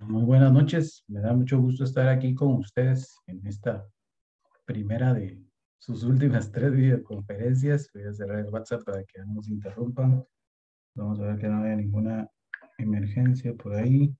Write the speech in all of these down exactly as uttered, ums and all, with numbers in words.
Muy buenas noches, me da mucho gusto estar aquí con ustedes en esta primera de sus últimas tres videoconferencias. Voy a cerrar el WhatsApp para que no nos interrumpan. Vamos a ver que no haya ninguna emergencia por ahí.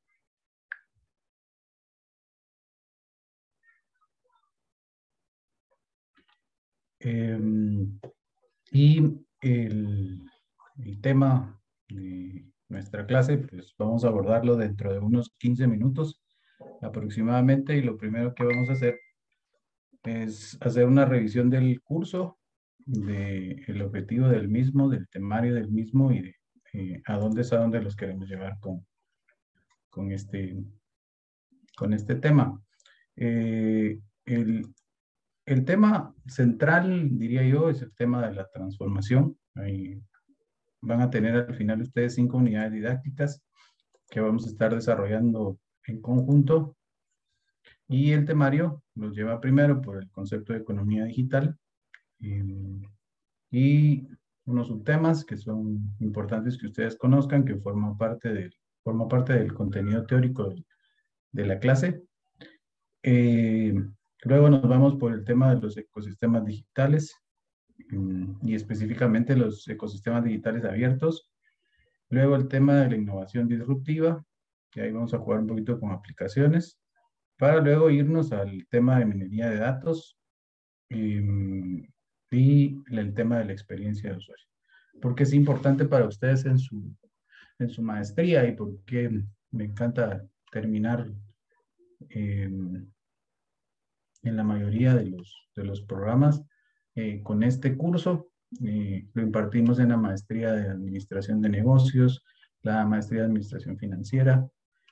Eh, y el, el tema de nuestra clase, pues vamos a abordarlo dentro de unos quince minutos aproximadamente. Y lo primero que vamos a hacer es hacer una revisión del curso, del objetivo del mismo, del temario del mismo y de eh, a dónde es a dónde los queremos llevar con, con, este, con este tema. Eh, el, el tema central, diría yo, es el tema de la transformación. Ahí van a tener al final ustedes cinco unidades didácticas que vamos a estar desarrollando en conjunto. Y el temario los lleva primero por el concepto de economía digital, eh, y unos subtemas que son importantes que ustedes conozcan, que forman parte del, forma parte del contenido teórico de, de la clase. Eh, Luego nos vamos por el tema de los ecosistemas digitales, um, y específicamente los ecosistemas digitales abiertos. Luego el tema de la innovación disruptiva, que ahí vamos a jugar un poquito con aplicaciones, para luego irnos al tema de minería de datos, um, y el tema de la experiencia de usuario. ¿Por qué es importante para ustedes en su, en su maestría y por qué me encanta terminar eh, en la mayoría de los, de los programas eh, con este curso? Eh, lo impartimos en la maestría de administración de negocios, la maestría de administración financiera,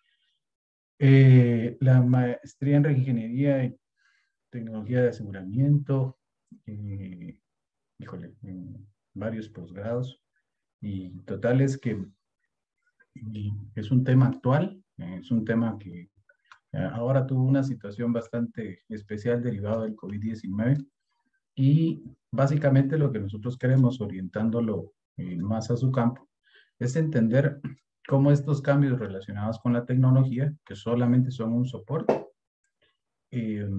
eh, la maestría en reingeniería y tecnología de aseguramiento, eh, híjole, en varios posgrados. Y total es que y es un tema actual, eh, es un tema que eh, ahora tuvo una situación bastante especial derivado del COVID diecinueve, y básicamente lo que nosotros queremos, orientándolo eh, más a su campo, es entender cómo estos cambios relacionados con la tecnología, que solamente son un soporte, eh,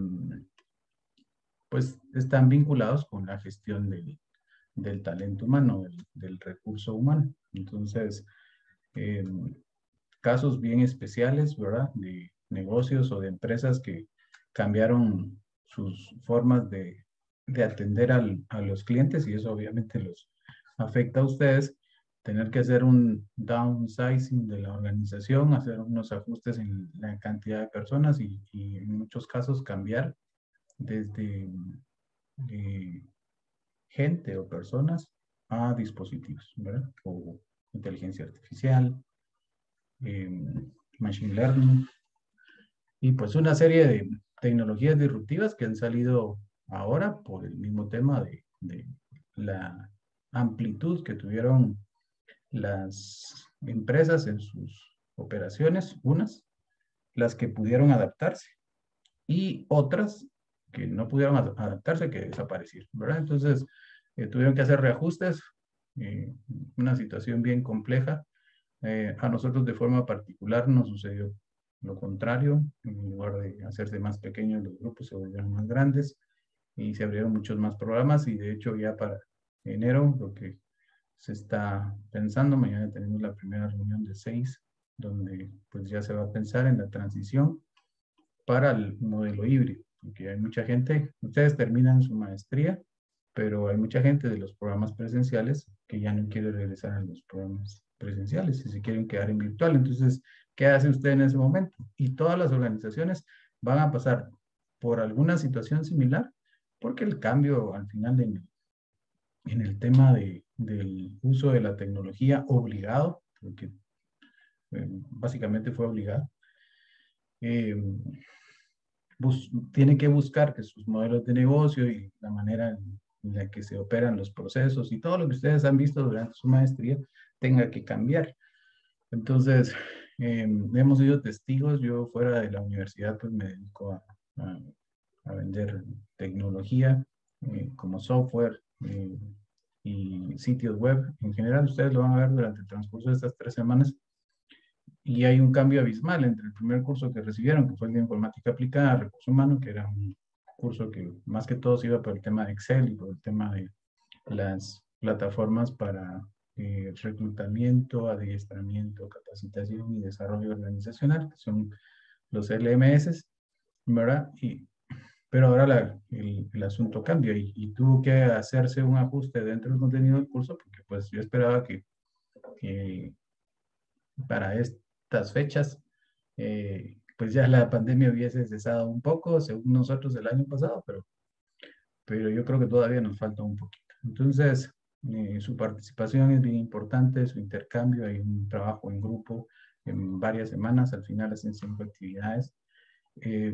pues están vinculados con la gestión del, del talento humano, del, del recurso humano. Entonces, eh, casos bien especiales, ¿verdad? De negocios o de empresas que cambiaron sus formas de, de atender al, a los clientes, y eso obviamente los afecta a ustedes. Tener que hacer un downsizing de la organización, hacer unos ajustes en la cantidad de personas y, y en muchos casos cambiar desde eh, gente o personas a dispositivos, ¿verdad? O inteligencia artificial, eh, machine learning, y pues una serie de tecnologías disruptivas que han salido ahora por el mismo tema de, de la amplitud que tuvieron las empresas en sus operaciones, unas, las que pudieron adaptarse y otras que no pudieron adaptarse, que desaparecieron, ¿verdad? Entonces, eh, tuvieron que hacer reajustes, eh, una situación bien compleja. Eh, a nosotros de forma particular nos sucedió lo contrario. En lugar de hacerse más pequeños, los grupos se volvieron más grandes y se abrieron muchos más programas, y de hecho ya para enero lo que se está pensando, mañana tenemos la primera reunión de seis, donde pues ya se va a pensar en la transición para el modelo híbrido, porque hay mucha gente, ustedes terminan su maestría, pero hay mucha gente de los programas presenciales que ya no quiere regresar a los programas presenciales y se quieren quedar en virtual. Entonces, ¿qué hace usted en ese momento? Y todas las organizaciones van a pasar por alguna situación similar, porque el cambio al final en, en el tema de, del uso de la tecnología obligado, porque eh, básicamente fue obligado, eh, bus, tiene que buscar que sus modelos de negocio y la manera en, en la que se operan los procesos y todo lo que ustedes han visto durante su maestría tenga que cambiar. Entonces, eh, hemos sido testigos. Yo fuera de la universidad pues me dedico a, a, a vender tecnología, eh, como software, eh, y sitios web. En general, ustedes lo van a ver durante el transcurso de estas tres semanas. y hay un cambio abismal entre el primer curso que recibieron, que fue el de Informática Aplicada a Recursos Humanos, que era un curso que más que todo se iba por el tema de Excel y por el tema de las plataformas para eh, reclutamiento, adiestramiento, capacitación y desarrollo organizacional, que son los L M S, ¿verdad? Y, pero ahora la, el, el, asunto cambia y, y tuvo que hacerse un ajuste dentro del contenido del curso, porque pues yo esperaba que, que para estas fechas, eh, pues ya la pandemia hubiese cesado un poco, según nosotros el año pasado, pero, pero yo creo que todavía nos falta un poquito. Entonces, eh, su participación es bien importante, su intercambio, hay un trabajo en grupo en varias semanas, al final hacen cinco actividades. Eh,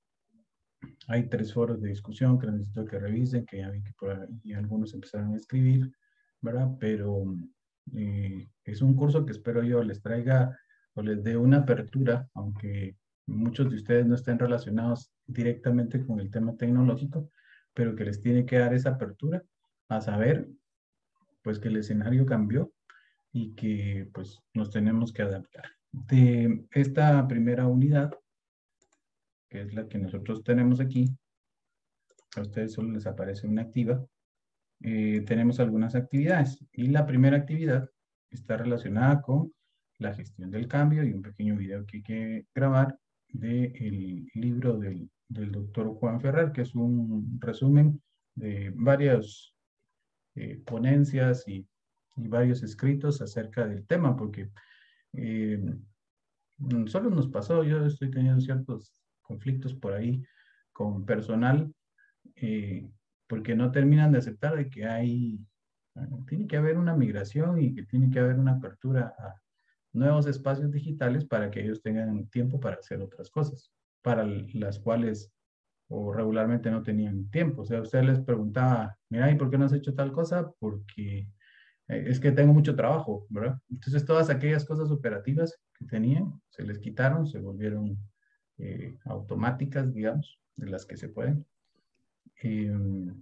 hay tres foros de discusión que necesito que revisen, que ya vi que por ahí algunos empezaron a escribir, ¿verdad? Pero eh, es un curso que espero yo les traiga o les dé una apertura, aunque muchos de ustedes no estén relacionados directamente con el tema tecnológico, pero que les tiene que dar esa apertura a saber, pues, que el escenario cambió y que, pues, nos tenemos que adaptar. De esta primera unidad, que es la que nosotros tenemos aquí, a ustedes solo les aparece una activa, eh, tenemos algunas actividades. Y la primera actividad está relacionada con la gestión del cambio y un pequeño video que hay que grabar del libro del, del doctor Juan Ferrer, que es un resumen de varias eh, ponencias y, y, varios escritos acerca del tema, porque eh, solo nos pasó, yo estoy teniendo ciertos conflictos por ahí con personal, eh, porque no terminan de aceptar de que hay, bueno, tiene que haber una migración y que tiene que haber una apertura a nuevos espacios digitales para que ellos tengan tiempo para hacer otras cosas, para las cuales o regularmente no tenían tiempo. O sea, usted les preguntaba, mira, ¿y por qué no has hecho tal cosa? Porque eh, es que tengo mucho trabajo, ¿verdad? Entonces todas aquellas cosas operativas que tenían se les quitaron, se volvieron eh, automáticas, digamos, de las que se pueden. Eh,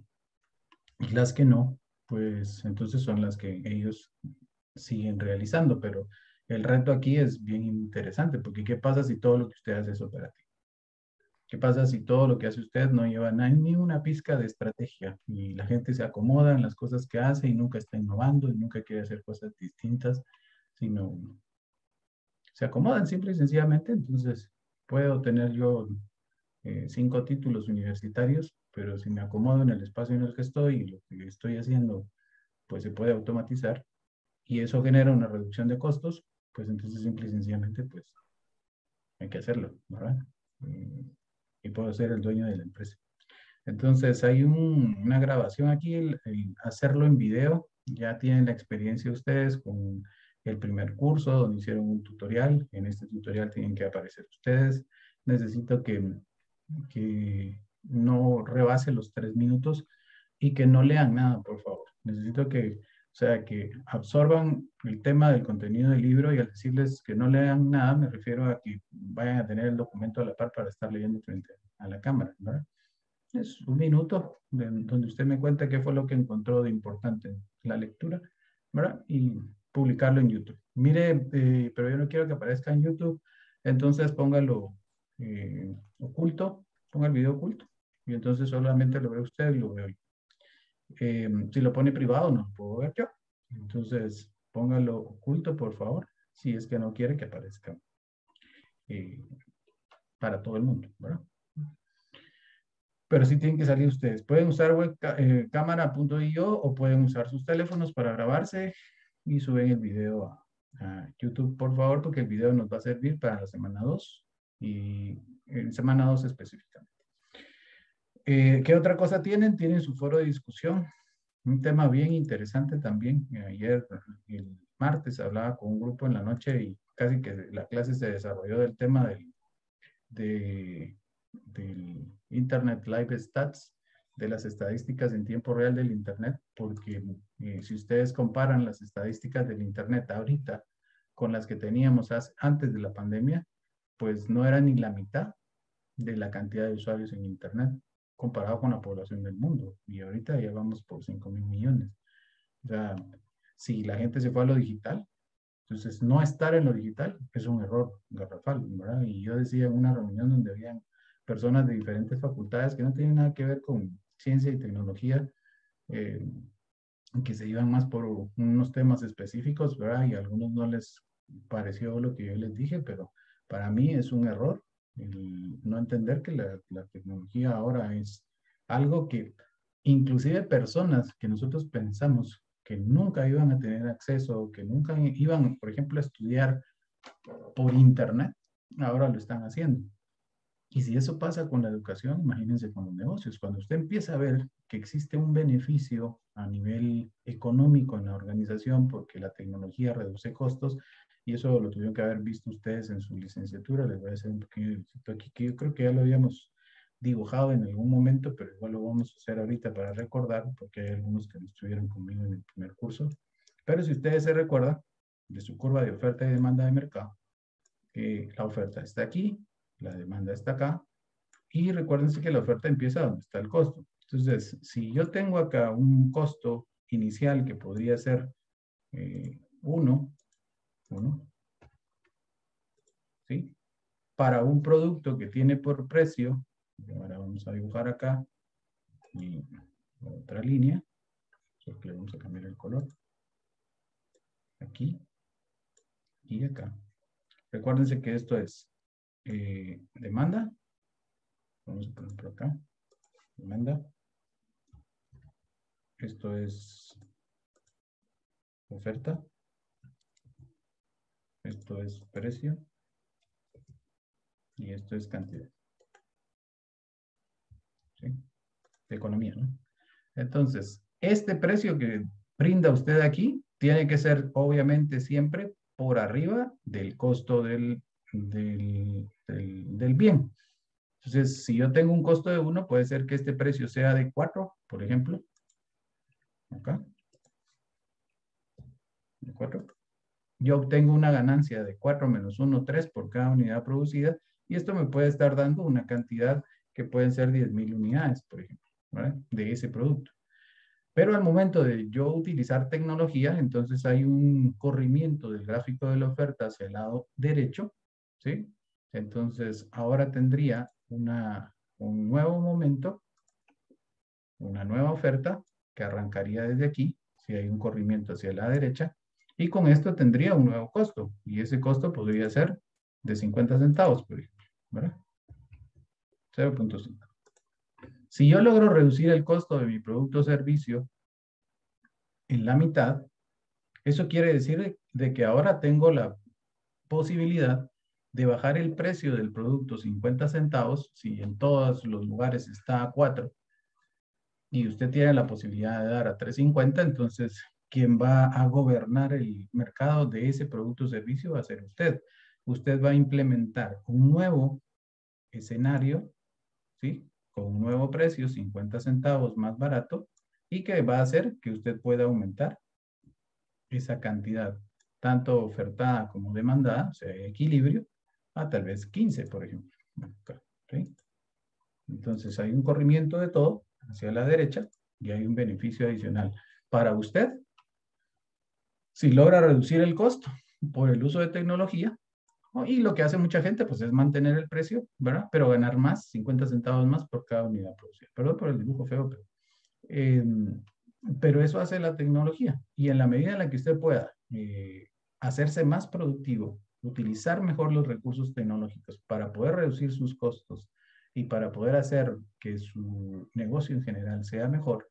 y las que no, pues entonces son las que ellos siguen realizando, pero el reto aquí es bien interesante, porque ¿qué pasa si todo lo que usted hace es operativo? ¿Qué pasa si todo lo que hace usted no lleva ni una pizca de estrategia y la gente se acomoda en las cosas que hace y nunca está innovando y nunca quiere hacer cosas distintas, sino se acomodan simple y sencillamente? Entonces, puedo tener yo eh, cinco títulos universitarios, pero si me acomodo en el espacio en el que estoy y lo que estoy haciendo, pues se puede automatizar y eso genera una reducción de costos, pues entonces simple y sencillamente, pues hay que hacerlo, ¿verdad? Eh, y puedo ser el dueño de la empresa. Entonces hay un, una grabación aquí, el, el hacerlo en video, ya tienen la experiencia ustedes con el primer curso donde hicieron un tutorial, en este tutorial tienen que aparecer ustedes, necesito que, que no rebase los tres minutos y que no lean nada, por favor. Necesito que, o sea, que absorban el tema del contenido del libro y al decirles que no lean nada, me refiero a que vayan a tener el documento a la par para estar leyendo frente a la cámara, ¿verdad? Es un minuto de, donde usted me cuenta qué fue lo que encontró de importante en la lectura, ¿verdad? Y publicarlo en YouTube. Mire, eh, pero yo no quiero que aparezca en YouTube, entonces póngalo eh, oculto, ponga el video oculto, y entonces solamente lo ve usted y lo veo yo. Eh, si lo pone privado, no lo puedo ver yo. Entonces, póngalo oculto, por favor, si es que no quiere que aparezca eh, para todo el mundo, ¿verdad? Pero sí tienen que salir ustedes. Pueden usar web, eh, cámara punto i o o pueden usar sus teléfonos para grabarse y suben el video a, a YouTube, por favor, porque el video nos va a servir para la semana dos y en semana dos específicamente. Eh, ¿Qué otra cosa tienen? Tienen su foro de discusión, un tema bien interesante también. Ayer, el martes, hablaba con un grupo en la noche y casi que la clase se desarrolló del tema del, de, del Internet Live Stats, de las estadísticas en tiempo real del Internet, porque eh, si ustedes comparan las estadísticas del Internet ahorita con las que teníamos hace, antes de la pandemia, pues no era ni la mitad de la cantidad de usuarios en Internet comparado con la población del mundo. Y ahorita ya vamos por cinco mil millones. O sea, si la gente se fue a lo digital, Entonces, no estar en lo digital es un error garrafal, ¿verdad? Y yo decía en una reunión donde habían personas de diferentes facultades que no tienen nada que ver con ciencia y tecnología, eh, que se iban más por unos temas específicos, ¿verdad? Y a algunos no les pareció lo que yo les dije, pero para mí es un error el no entender que la, la tecnología ahora es algo que inclusive personas que nosotros pensamos que nunca iban a tener acceso, que nunca iban, por ejemplo, a estudiar por internet, ahora lo están haciendo. Y si eso pasa con la educación, imagínense con los negocios. Cuando usted empieza a ver que existe un beneficio a nivel económico en la organización porque la tecnología reduce costos, y eso lo tuvieron que haber visto ustedes en su licenciatura, les voy a hacer un pequeño dibujito aquí, que yo creo que ya lo habíamos dibujado en algún momento, pero igual lo vamos a hacer ahorita para recordar, porque hay algunos que no estuvieron conmigo en el primer curso. Pero si ustedes se recuerdan de su curva de oferta y demanda de mercado, eh, la oferta está aquí, la demanda está acá, y recuérdense que la oferta empieza donde está el costo. Entonces, si yo tengo acá un costo inicial que podría ser eh, uno, uno, ¿sí? Para un producto que tiene por precio, ahora vamos a dibujar acá, y otra línea, porque le vamos a cambiar el color, aquí y acá. Recuérdense que esto es eh, demanda, vamos a poner por acá, demanda, esto es oferta, esto es precio, y esto es cantidad. ¿Sí? De economía, ¿no? Entonces, este precio que brinda usted aquí tiene que ser obviamente siempre por arriba del costo del, del, del, del bien. Entonces, si yo tengo un costo de uno, puede ser que este precio sea de cuatro, por ejemplo. Acá. De cuatro. Yo obtengo una ganancia de cuatro menos uno, tres por cada unidad producida, y esto me puede estar dando una cantidad que pueden ser diez mil unidades, por ejemplo, ¿vale? De ese producto. Pero al momento de yo utilizar tecnología, entonces hay un corrimiento del gráfico de la oferta hacia el lado derecho, ¿sí? Entonces ahora tendría una, un nuevo momento, una nueva oferta que arrancaría desde aquí, si hay un corrimiento hacia la derecha, y con esto tendría un nuevo costo, y ese costo podría ser de cincuenta centavos, por ejemplo, ¿verdad? cero punto cinco. Si yo logro reducir el costo de mi producto o servicio en la mitad, eso quiere decir de que ahora tengo la posibilidad de bajar el precio del producto cincuenta centavos, si en todos los lugares está a cuatro, y usted tiene la posibilidad de dar a tres cincuenta, entonces quien va a gobernar el mercado de ese producto o servicio va a ser usted. Usted va a implementar un nuevo escenario, ¿sí? Con un nuevo precio, cincuenta centavos más barato, y que va a hacer que usted pueda aumentar esa cantidad, tanto ofertada como demandada, o sea, equilibrio, a tal vez quince, por ejemplo. ¿Sí? Entonces hay un corrimiento de todo hacia la derecha y hay un beneficio adicional para usted si logra reducir el costo por el uso de tecnología. ¿No? Y lo que hace mucha gente pues es mantener el precio, ¿verdad? Pero ganar más, cincuenta centavos más por cada unidad producida. Perdón por el dibujo feo, pero, eh, pero eso hace la tecnología. Y en la medida en la que usted pueda eh, hacerse más productivo, utilizar mejor los recursos tecnológicos para poder reducir sus costos y para poder hacer que su negocio en general sea mejor,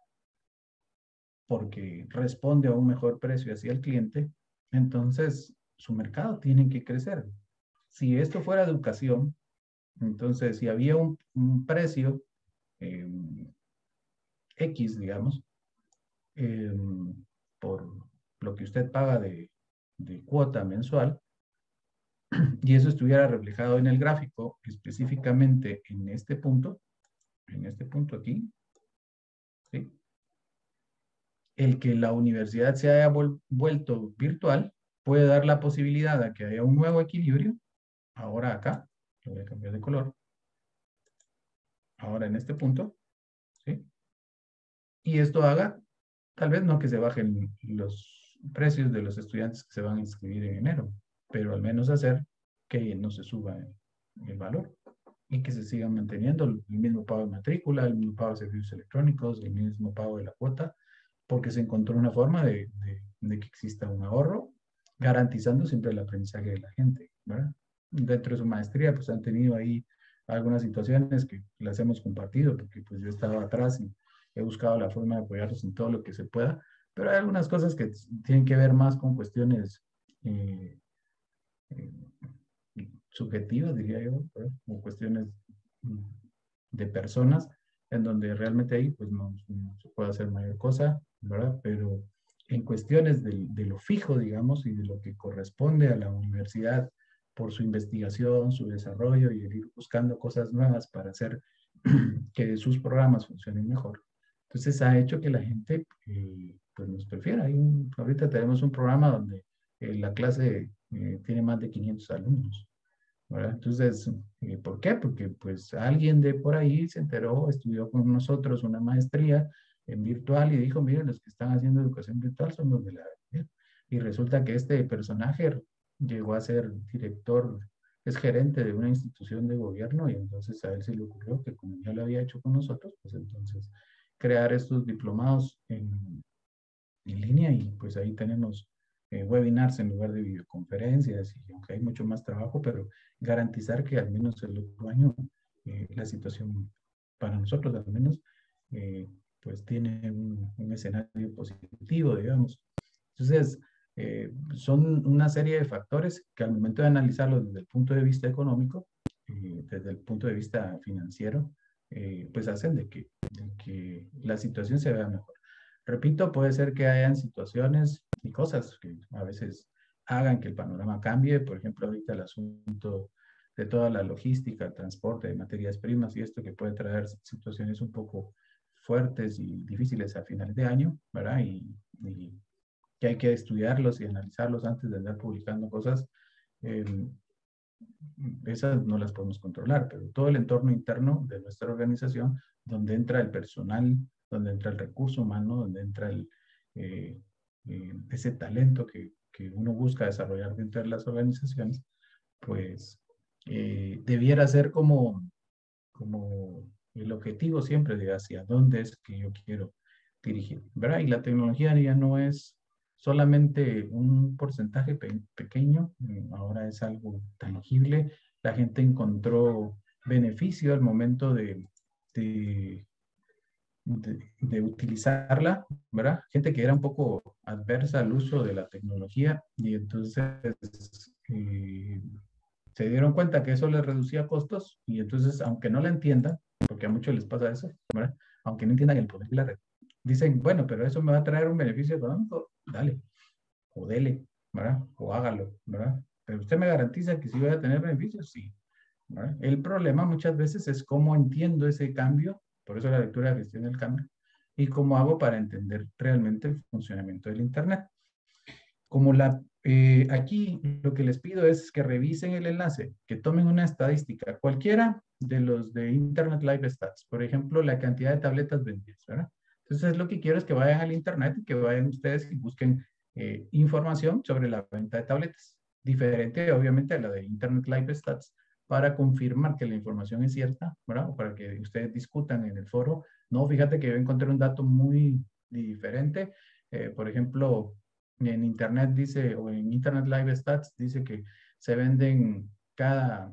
porque responde a un mejor precio hacia el cliente, entonces su mercado tiene que crecer. Si esto fuera educación, entonces si había un, un precio eh, X, digamos, eh, por lo que usted paga de, de cuota mensual, y eso estuviera reflejado en el gráfico, específicamente en este punto, en este punto aquí, ¿sí? El que la universidad se haya vuelto virtual puede dar la posibilidad de que haya un nuevo equilibrio. Ahora acá, lo voy a cambiar de color. Ahora en este punto, ¿sí? Y esto haga, tal vez no que se bajen los, precios de los estudiantes que se van a inscribir en enero, pero al menos hacer que no se suba el, el valor y que se sigan manteniendo el mismo pago de matrícula, el mismo pago de servicios electrónicos, el mismo pago de la cuota, porque se encontró una forma de, de, de que exista un ahorro, garantizando siempre el aprendizaje de la gente, ¿verdad? Dentro de su maestría, pues han tenido ahí algunas situaciones que las hemos compartido, porque pues yo estaba atrás y he buscado la forma de apoyarlos en todo lo que se pueda, pero hay algunas cosas que tienen que ver más con cuestiones eh, eh, subjetivas, diría yo, ¿verdad? O cuestiones de personas, en donde realmente ahí pues no, no se puede hacer mayor cosa, ¿verdad? Pero en cuestiones de, de lo fijo, digamos, y de lo que corresponde a la universidad por su investigación, su desarrollo y el ir buscando cosas nuevas para hacer que sus programas funcionen mejor. Entonces ha hecho que la gente eh, pues nos prefiera. Hay un, ahorita tenemos un programa donde eh, la clase eh, tiene más de quinientos alumnos, ¿verdad? Entonces, eh, ¿por qué? Porque pues alguien de por ahí se enteró, estudió con nosotros una maestría en virtual y dijo, miren, los que están haciendo educación virtual son los de la... Y resulta que este personaje llegó a ser director, es gerente de una institución de gobierno y entonces a él se le ocurrió que como ya lo había hecho con nosotros, pues entonces crear estos diplomados en, en línea y pues ahí tenemos eh, webinars en lugar de videoconferencias y aunque hay mucho más trabajo, pero garantizar que al menos el otro año eh, la situación para nosotros al menos eh, pues tiene un, un, escenario positivo, digamos. Entonces, eh, son una serie de factores que al momento de analizarlos desde el punto de vista económico, eh, desde el punto de vista financiero, eh, pues hacen de que, de que la situación se vea mejor. Repito, puede ser que hayan situaciones y cosas que a veces hagan que el panorama cambie. Por ejemplo, ahorita el asunto de toda la logística, el transporte de materias primas y esto que puede traer situaciones un poco fuertes y difíciles a finales de año, ¿verdad? Y, y que hay que estudiarlos y analizarlos antes de andar publicando cosas. Eh, esas no las podemos controlar, pero todo el entorno interno de nuestra organización, donde entra el personal, donde entra el recurso humano, donde entra el, eh, eh, ese talento que, que, uno busca desarrollar dentro de las organizaciones, pues eh, debiera ser como, como el objetivo siempre de hacia dónde es que yo quiero dirigir, ¿verdad? Y la tecnología ya no es solamente un porcentaje pe pequeño, ahora es algo tangible. La gente encontró beneficio al momento de, de, de, de utilizarla, ¿verdad? Gente que era un poco adversa al uso de la tecnología y entonces eh, se dieron cuenta que eso les reducía costos y entonces, aunque no la entiendan, porque a muchos les pasa eso, ¿verdad? Aunque no entiendan el poder de la red, dicen, bueno, pero eso me va a traer un beneficio económico, dale, o dele, ¿verdad? O hágalo, ¿verdad? Pero usted me garantiza que sí voy a tener beneficios, sí, ¿verdad? El problema muchas veces es cómo entiendo ese cambio, por eso la lectura de gestión del cambio, y cómo hago para entender realmente el funcionamiento del Internet. Como la, eh, aquí lo que les pido es que revisen el enlace, que tomen una estadística, cualquiera de los de Internet Live Stats, por ejemplo, la cantidad de tabletas vendidas, ¿verdad? Entonces, lo que quiero es que vayan al Internet y que vayan ustedes y busquen eh, información sobre la venta de tabletas, diferente obviamente a la de Internet Live Stats, para confirmar que la información es cierta, ¿verdad? O para que ustedes discutan en el foro. No, fíjate que yo encontré un dato muy diferente. Eh, por ejemplo, en Internet dice, o en Internet Live Stats dice que se venden cada,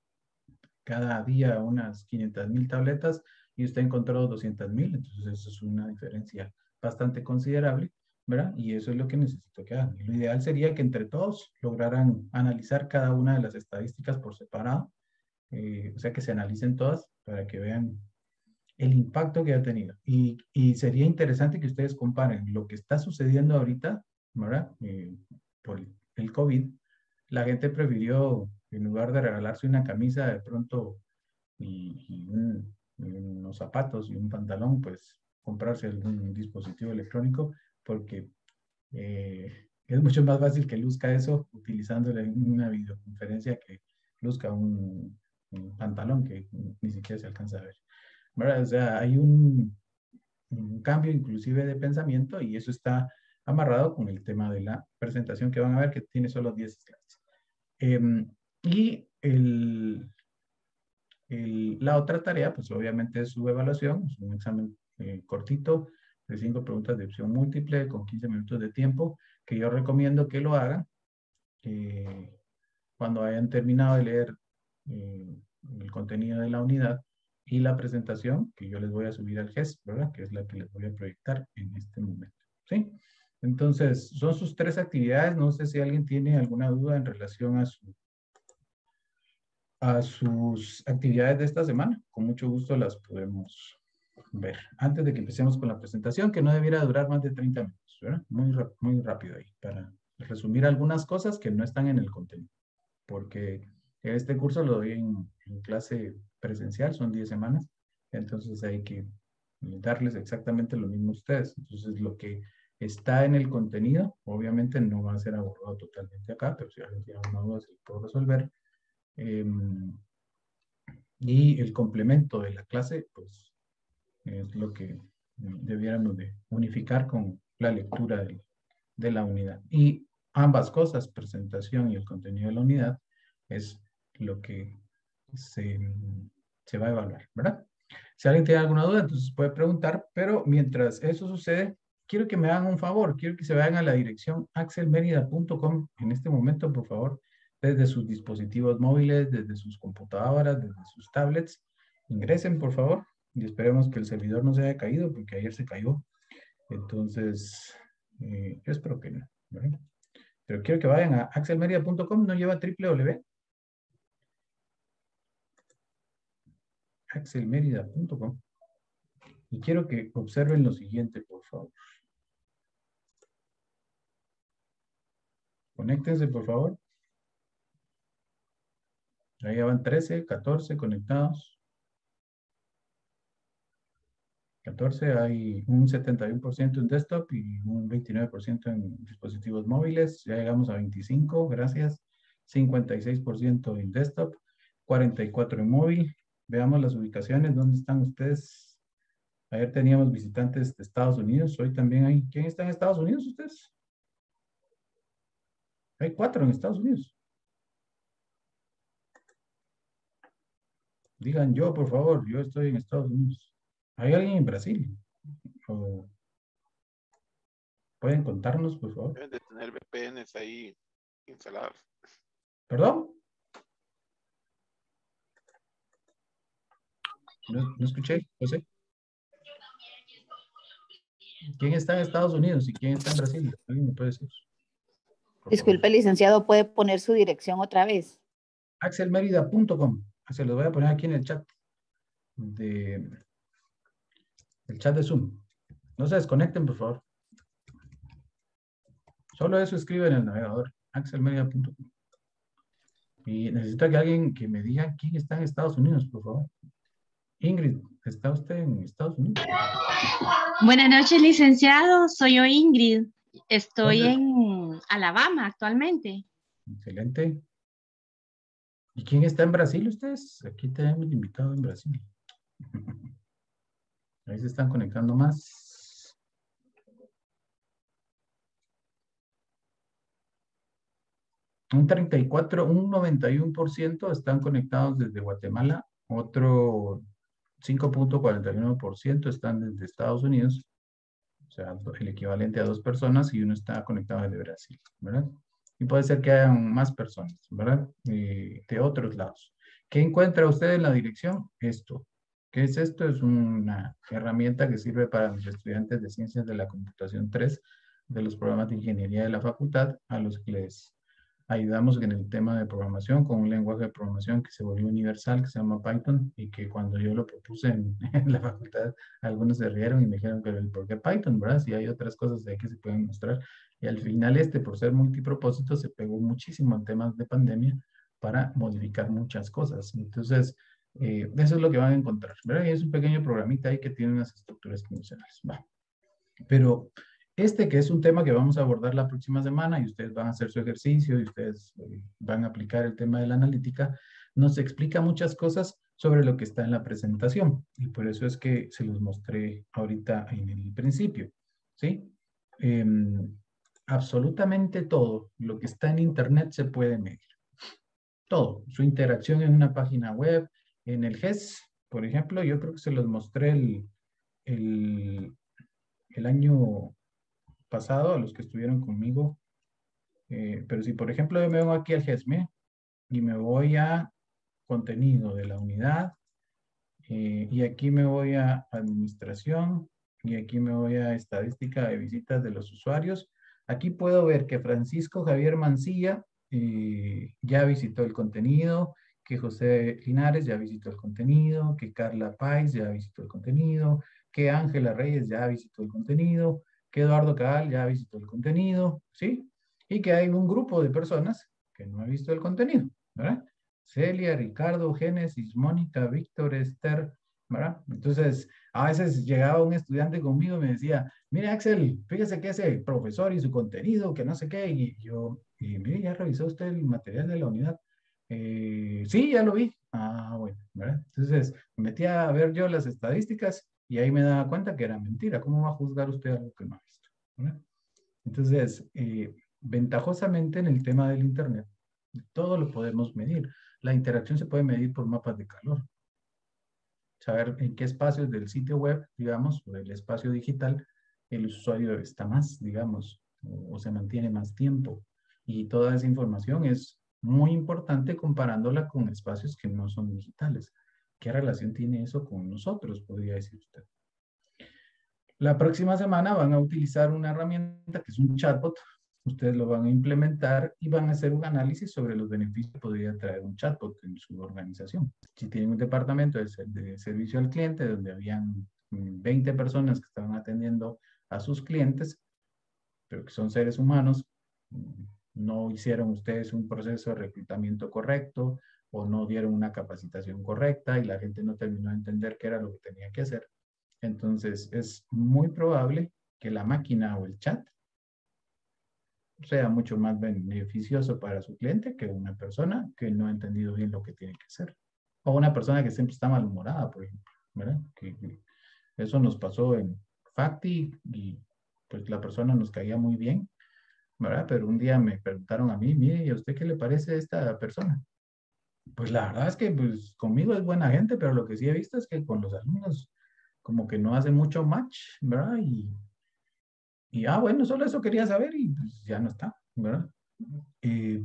cada día unas quinientas mil tabletas y usted encontró doscientas mil, entonces eso es una diferencia bastante considerable, ¿verdad? Y eso es lo que necesito que hagan. Y lo ideal sería que entre todos lograran analizar cada una de las estadísticas por separado, eh, o sea, que se analicen todas para que vean el impacto que ha tenido. Y, y sería interesante que ustedes comparen lo que está sucediendo ahorita, ¿verdad? Eh, por el COVID, la gente prefirió, en lugar de regalarse una camisa de pronto y, y, un, y unos zapatos y un pantalón, pues comprarse algún dispositivo electrónico, porque eh, es mucho más fácil que luzca eso utilizándolo en una videoconferencia que luzca un, un pantalón que ni siquiera se alcanza a ver, ¿verdad? O sea, hay un, un cambio inclusive de pensamiento y eso está amarrado con el tema de la presentación que van a ver, que tiene solo diez slides. Eh, y el, el, la otra tarea, pues obviamente es su evaluación, es un examen eh, cortito, de cinco preguntas de opción múltiple, con quince minutos de tiempo, que yo recomiendo que lo hagan eh, cuando hayan terminado de leer eh, el contenido de la unidad y la presentación que yo les voy a subir al G E S, ¿verdad? Que es la que les voy a proyectar en este momento, ¿sí? Entonces, son sus tres actividades. No sé si alguien tiene alguna duda en relación a, su, a sus actividades de esta semana. Con mucho gusto las podemos ver. Antes de que empecemos con la presentación, que no debiera durar más de treinta minutos, ¿verdad? Muy, muy rápido ahí, para resumir algunas cosas que no están en el contenido. Porque este curso lo doy en, en clase presencial, son diez semanas, entonces hay que darles exactamente lo mismo a ustedes. Entonces, lo que está en el contenido, obviamente no va a ser abordado totalmente acá, pero si alguien tiene alguna duda, se lo puedo resolver. Eh, y el complemento de la clase, pues, es lo que debiéramos de unificar con la lectura de, de la unidad. Y ambas cosas, presentación y el contenido de la unidad, es lo que se, se va a evaluar, ¿verdad? Si alguien tiene alguna duda, entonces puede preguntar, pero mientras eso sucede, quiero que me hagan un favor, quiero que se vayan a la dirección axel merida punto com en este momento, por favor, desde sus dispositivos móviles, desde sus computadoras, desde sus tablets, ingresen, por favor, y esperemos que el servidor no se haya caído, porque ayer se cayó. Entonces, eh, yo espero que no, ¿verdad? Pero quiero que vayan a axel merida punto com, no lleva triple w, axel merida punto com. Y quiero que observen lo siguiente, por favor. Conéctense, por favor. Ahí ya van trece, catorce conectados. catorce, hay un setenta y uno por ciento en desktop y un veintinueve por ciento en dispositivos móviles. Ya llegamos a veinticinco, gracias. cincuenta y seis por ciento en desktop, cuarenta y cuatro en móvil. Veamos las ubicaciones, ¿dónde están ustedes? Ayer teníamos visitantes de Estados Unidos, hoy también hay. ¿Quién está en Estados Unidos ustedes? Hay cuatro en Estados Unidos. Digan yo, por favor, yo estoy en Estados Unidos. ¿Hay alguien en Brasil? ¿O pueden contarnos, por favor? Deben de tener V P Ns ahí instalados. ¿Perdón? No, no escuché, José. ¿Quién está en Estados Unidos y quién está en Brasil? ¿Alguien me puede decir? Disculpe, licenciado, ¿puede poner su dirección otra vez? axel merida punto com. Se los voy a poner aquí en el chat de el chat de Zoom. No se desconecten, por favor. Solo eso escribe en el navegador, axel merida punto com. Y necesito que alguien que me diga quién está en Estados Unidos, por favor. Ingrid, ¿está usted en Estados Unidos? Buenas noches, licenciado. Soy yo, Ingrid. Estoy ¿Dónde? en Alabama actualmente. Excelente. ¿Y quién está en Brasil ustedes? Aquí tenemos invitado en Brasil. Ahí se están conectando más. Un treinta y cuatro, un noventa y uno por ciento están conectados desde Guatemala. Otro cinco punto cuarenta y uno por ciento están desde Estados Unidos. O sea, el equivalente a dos personas y uno está conectado desde Brasil, ¿verdad? Y puede ser que hayan más personas, ¿verdad? Eh, de otros lados. ¿Qué encuentra usted en la dirección? Esto. ¿Qué es esto? Es una herramienta que sirve para los estudiantes de Ciencias de la Computación tres de los programas de Ingeniería de la facultad, a los que les ayudamos en el tema de programación con un lenguaje de programación que se volvió universal, que se llama Python, y que cuando yo lo propuse en, en la facultad, algunos se rieron y me dijeron, pero ¿por qué Python, verdad? Si hay otras cosas de ahí que se pueden mostrar. Y al final este, por ser multipropósito, se pegó muchísimo en temas de pandemia para modificar muchas cosas. Entonces, eh, eso es lo que van a encontrar, ¿verdad? Y es un pequeño programita ahí que tiene unas estructuras funcionales. Va. Pero este que es un tema que vamos a abordar la próxima semana y ustedes van a hacer su ejercicio y ustedes eh, van a aplicar el tema de la analítica, nos explica muchas cosas sobre lo que está en la presentación. Y por eso es que se los mostré ahorita en el principio, ¿sí? eh, absolutamente todo lo que está en Internet se puede medir. Todo, su interacción en una página web, en el G E S, por ejemplo, yo creo que se los mostré el, el, el año pasado a los que estuvieron conmigo. Eh, pero si, por ejemplo, yo me vengo aquí al G E S M E y me voy a contenido de la unidad, eh, y aquí me voy a administración, y aquí me voy a estadística de visitas de los usuarios. Aquí puedo ver que Francisco Javier Mancilla eh, ya visitó el contenido, que José Linares ya visitó el contenido, que Carla Pais ya visitó el contenido, que Ángela Reyes ya visitó el contenido, que Eduardo Cabal ya visitó el contenido, ¿sí? Y que hay un grupo de personas que no ha visto el contenido, ¿verdad? Celia, Ricardo, Génesis, Mónica, Víctor, Esther, ¿verdad? Entonces, a veces llegaba un estudiante conmigo y me decía, mire Axel, fíjese que ese profesor y su contenido, que no sé qué, y yo, y mire, ¿ya revisó usted el material de la unidad? Eh, sí, ya lo vi. Ah, bueno, ¿verdad? Entonces, me metí a ver yo las estadísticas y ahí me daba cuenta que era mentira. ¿Cómo va a juzgar usted algo que no ha visto? ¿Verdad? Entonces, eh, ventajosamente en el tema del Internet, todo lo podemos medir. La interacción se puede medir por mapas de calor. Saber en qué espacios del sitio web, digamos, o del espacio digital, el usuario está más, digamos, o, o se mantiene más tiempo. Y toda esa información es muy importante comparándola con espacios que no son digitales. ¿Qué relación tiene eso con nosotros, podría decir usted? La próxima semana van a utilizar una herramienta que es un chatbot. Ustedes lo van a implementar y van a hacer un análisis sobre los beneficios que podría traer un chatbot en su organización. Si tienen un departamento de, de servicio al cliente donde habían veinte personas que estaban atendiendo a sus clientes, pero que son seres humanos, no hicieron ustedes un proceso de reclutamiento correcto o no dieron una capacitación correcta y la gente no terminó de entender qué era lo que tenía que hacer. Entonces, es muy probable que la máquina o el chat sea mucho más beneficioso para su cliente que una persona que no ha entendido bien lo que tiene que hacer. O una persona que siempre está malhumorada, por ejemplo, ¿verdad? Que, que eso nos pasó en Facti y pues la persona nos caía muy bien, ¿verdad? Pero un día me preguntaron a mí, mire, ¿y a usted qué le parece esta persona? Pues la verdad es que pues conmigo es buena gente, pero lo que sí he visto es que con los alumnos como que no hace mucho match, ¿verdad? Y, y ah, bueno, solo eso quería saber y pues ya no está, ¿verdad? Eh,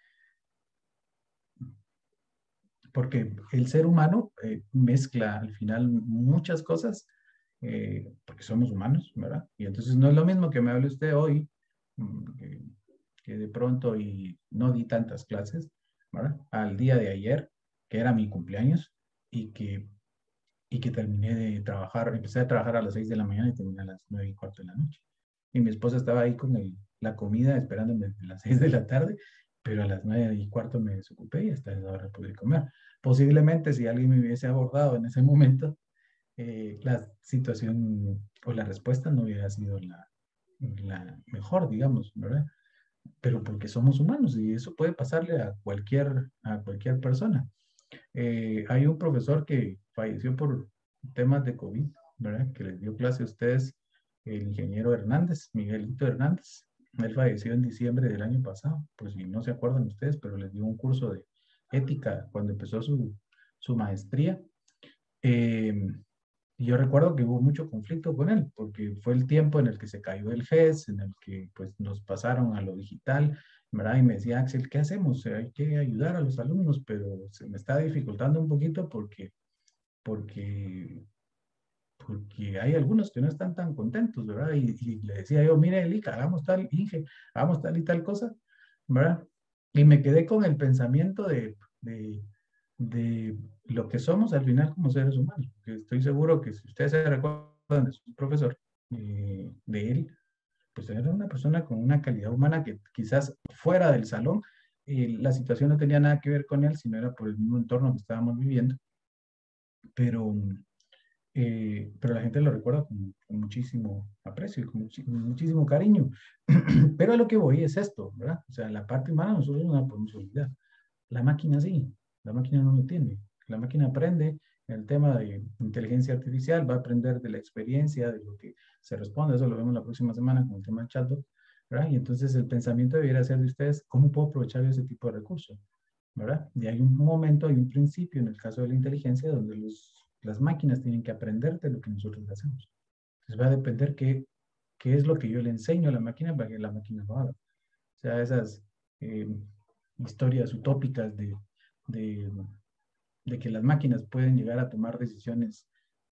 porque el ser humano eh, mezcla al final muchas cosas, eh, porque somos humanos, ¿verdad? Y entonces no es lo mismo que me hable usted hoy, mm, que, que de pronto y no di tantas clases, ¿verdad? Al día de ayer, que era mi cumpleaños, y que, y que terminé de trabajar, empecé a trabajar a las seis de la mañana y terminé a las nueve y cuarto de la noche. Y mi esposa estaba ahí con el, la comida esperándome desde las seis de la tarde, pero a las nueve y cuarto me desocupé y hasta esa hora pude comer. Posiblemente si alguien me hubiese abordado en ese momento, eh, la situación o la respuesta no hubiera sido la, la mejor, digamos, ¿verdad? Pero porque somos humanos y eso puede pasarle a cualquier, a cualquier persona. Eh, hay un profesor que falleció por temas de COVID, ¿verdad? Que les dio clase a ustedes, el ingeniero Hernández, Miguelito Hernández. Él falleció en diciembre del año pasado, pues si no se acuerdan ustedes, pero les dio un curso de ética cuando empezó su, su maestría. Eh, y yo recuerdo que hubo mucho conflicto con él, porque fue el tiempo en el que se cayó el G E S, en el que pues nos pasaron a lo digital, ¿verdad? Y me decía, Axel, ¿qué hacemos? Hay que ayudar a los alumnos, pero se me está dificultando un poquito porque, porque, porque hay algunos que no están tan contentos, ¿verdad? Y, y le decía yo, mire, Elica, hagamos tal, Inge, hagamos tal y tal cosa, ¿verdad? Y me quedé con el pensamiento de, de de lo que somos al final como seres humanos. Porque estoy seguro que si ustedes se recuerdan de su profesor, eh, de él, pues era una persona con una calidad humana que quizás fuera del salón, eh, la situación no tenía nada que ver con él, sino era por el mismo entorno que estábamos viviendo. Pero, eh, pero la gente lo recuerda con, con muchísimo aprecio y con much muchísimo cariño. Pero a lo que voy es esto, ¿verdad? O sea, la parte humana nosotros no la podemos olvidar. La máquina sí, la máquina no lo tiene. La máquina aprende, el tema de inteligencia artificial, va a aprender de la experiencia, de lo que se responde, eso lo vemos la próxima semana con el tema del chatbot, ¿verdad? Y entonces el pensamiento debería ser de ustedes, ¿cómo puedo aprovechar ese tipo de recursos? ¿Verdad? Y hay un momento, hay un principio en el caso de la inteligencia donde los, las máquinas tienen que aprender de lo que nosotros hacemos. Entonces va a depender qué, qué es lo que yo le enseño a la máquina para que la máquina lo haga. O sea, esas eh, historias utópicas de, de, de que las máquinas pueden llegar a tomar decisiones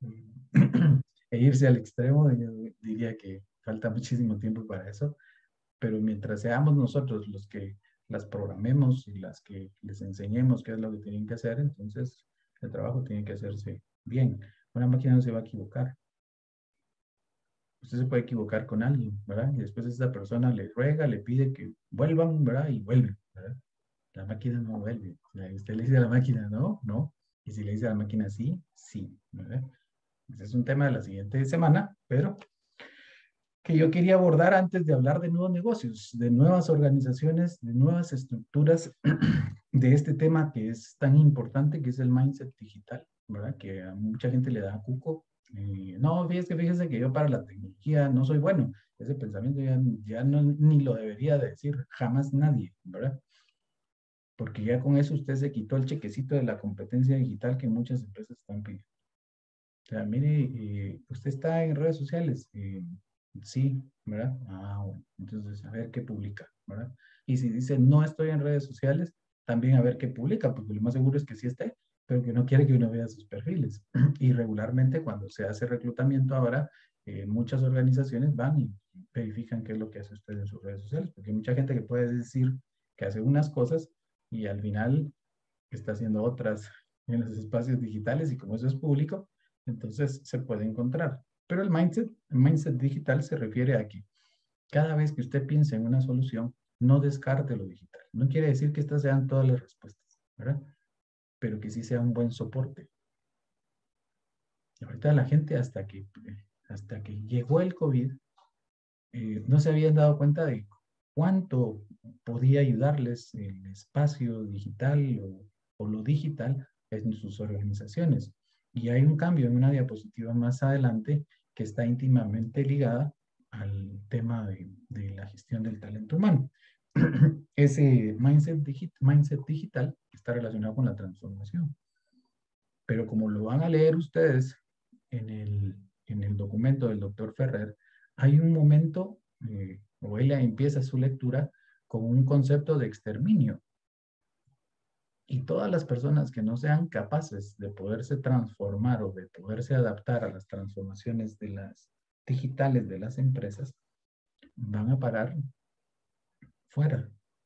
e irse al extremo, yo diría que falta muchísimo tiempo para eso, pero mientras seamos nosotros los que las programemos y las que les enseñemos qué es lo que tienen que hacer, entonces el trabajo tiene que hacerse bien. Una máquina no se va a equivocar. Usted se puede equivocar con alguien, ¿verdad? Y después esa persona le ruega, le pide que vuelvan, ¿verdad? Y vuelven, ¿verdad? La máquina no vuelve. Usted le dice a la máquina no, no. Y si le dice a la máquina sí, sí, ¿verdad? Ese es un tema de la siguiente semana, pero que yo quería abordar antes de hablar de nuevos negocios, de nuevas organizaciones, de nuevas estructuras, de este tema que es tan importante, que es el mindset digital, ¿verdad? Que a mucha gente le da cuco. Eh, no, fíjese, fíjese que yo para la tecnología no soy bueno. Ese pensamiento ya, ya no, ni lo debería de decir jamás nadie, ¿verdad? Porque ya con eso usted se quitó el chequecito de la competencia digital que muchas empresas están pidiendo. O sea, mire, eh, usted está en redes sociales, eh, sí, ¿verdad? Ah, bueno, entonces a ver qué publica, ¿verdad? Y si dice no estoy en redes sociales, también a ver qué publica, porque lo más seguro es que sí esté, pero que no quiere que uno vea sus perfiles. Y regularmente cuando se hace reclutamiento ahora, eh, muchas organizaciones van y verifican qué es lo que hace usted en sus redes sociales, porque hay mucha gente que puede decir que hace unas cosas y al final está haciendo otras en los espacios digitales y como eso es público, entonces se puede encontrar. Pero el mindset, el mindset digital se refiere a que cada vez que usted piense en una solución, no descarte lo digital. No quiere decir que estas sean todas las respuestas, ¿verdad? Pero que sí sea un buen soporte. Y ahorita la gente hasta que, hasta que llegó el COVID, eh, no se habían dado cuenta de cuánto podía ayudarles el espacio digital o, o lo digital en sus organizaciones. Y hay un cambio en una diapositiva más adelante que está íntimamente ligada al tema de, de la gestión del talento humano. Ese mindset, digi mindset digital está relacionado con la transformación. Pero como lo van a leer ustedes en el, en el documento del doctor Ferrer, hay un momento, eh, o él empieza su lectura con un concepto de exterminio. Y todas las personas que no sean capaces de poderse transformar o de poderse adaptar a las transformaciones de las digitales de las empresas, van a parar fuera.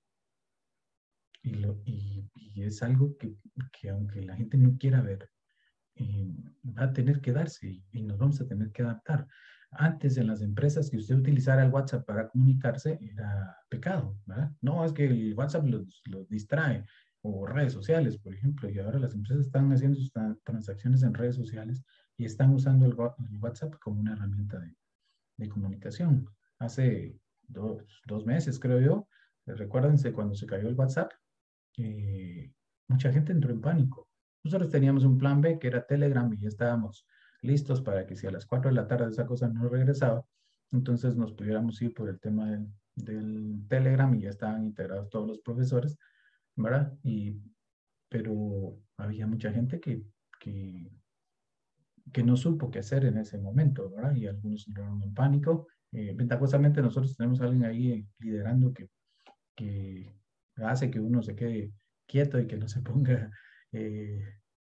Y, lo, y, y es algo que, que aunque la gente no quiera ver, eh, va a tener que darse y, y nos vamos a tener que adaptar. Antes en las empresas que usted utilizara el WhatsApp para comunicarse era pecado, ¿verdad? No, es que el WhatsApp los, los distrae, o redes sociales, por ejemplo, y ahora las empresas están haciendo sus transacciones en redes sociales y están usando el, el WhatsApp como una herramienta de, de comunicación. Hace dos, dos meses, creo yo, recuérdense cuando se cayó el WhatsApp, eh, mucha gente entró en pánico. Nosotros teníamos un plan B que era Telegram y ya estábamos listos para que si a las cuatro de la tarde esa cosa no regresaba, entonces nos pudiéramos ir por el tema del, del Telegram y ya estaban integrados todos los profesores, ¿verdad? Y, pero había mucha gente que, que, que no supo qué hacer en ese momento, ¿verdad? Y algunos entraron en pánico. Eh, ventajosamente nosotros tenemos a alguien ahí liderando que, que hace que uno se quede quieto y que no se ponga, eh,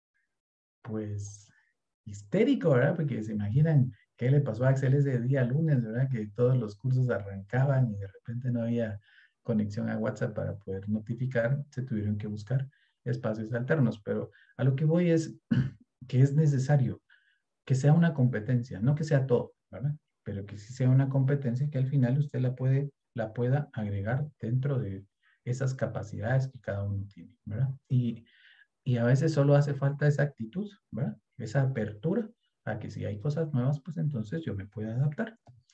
pues, histérico, ¿verdad? Porque se imaginan qué le pasó a Axel ese día lunes, ¿verdad? Que todos los cursos arrancaban y de repente no había conexión a WhatsApp para poder notificar, se tuvieron que buscar espacios alternos. Pero a lo que voy es que es necesario que sea una competencia, no que sea todo, ¿verdad? Pero que sí sea una competencia que al final usted la, puede, la pueda agregar dentro de esas capacidades que cada uno tiene, ¿verdad? Y, y a veces solo hace falta esa actitud, ¿verdad? Esa apertura a que si hay cosas nuevas, pues entonces yo me puedo adaptar.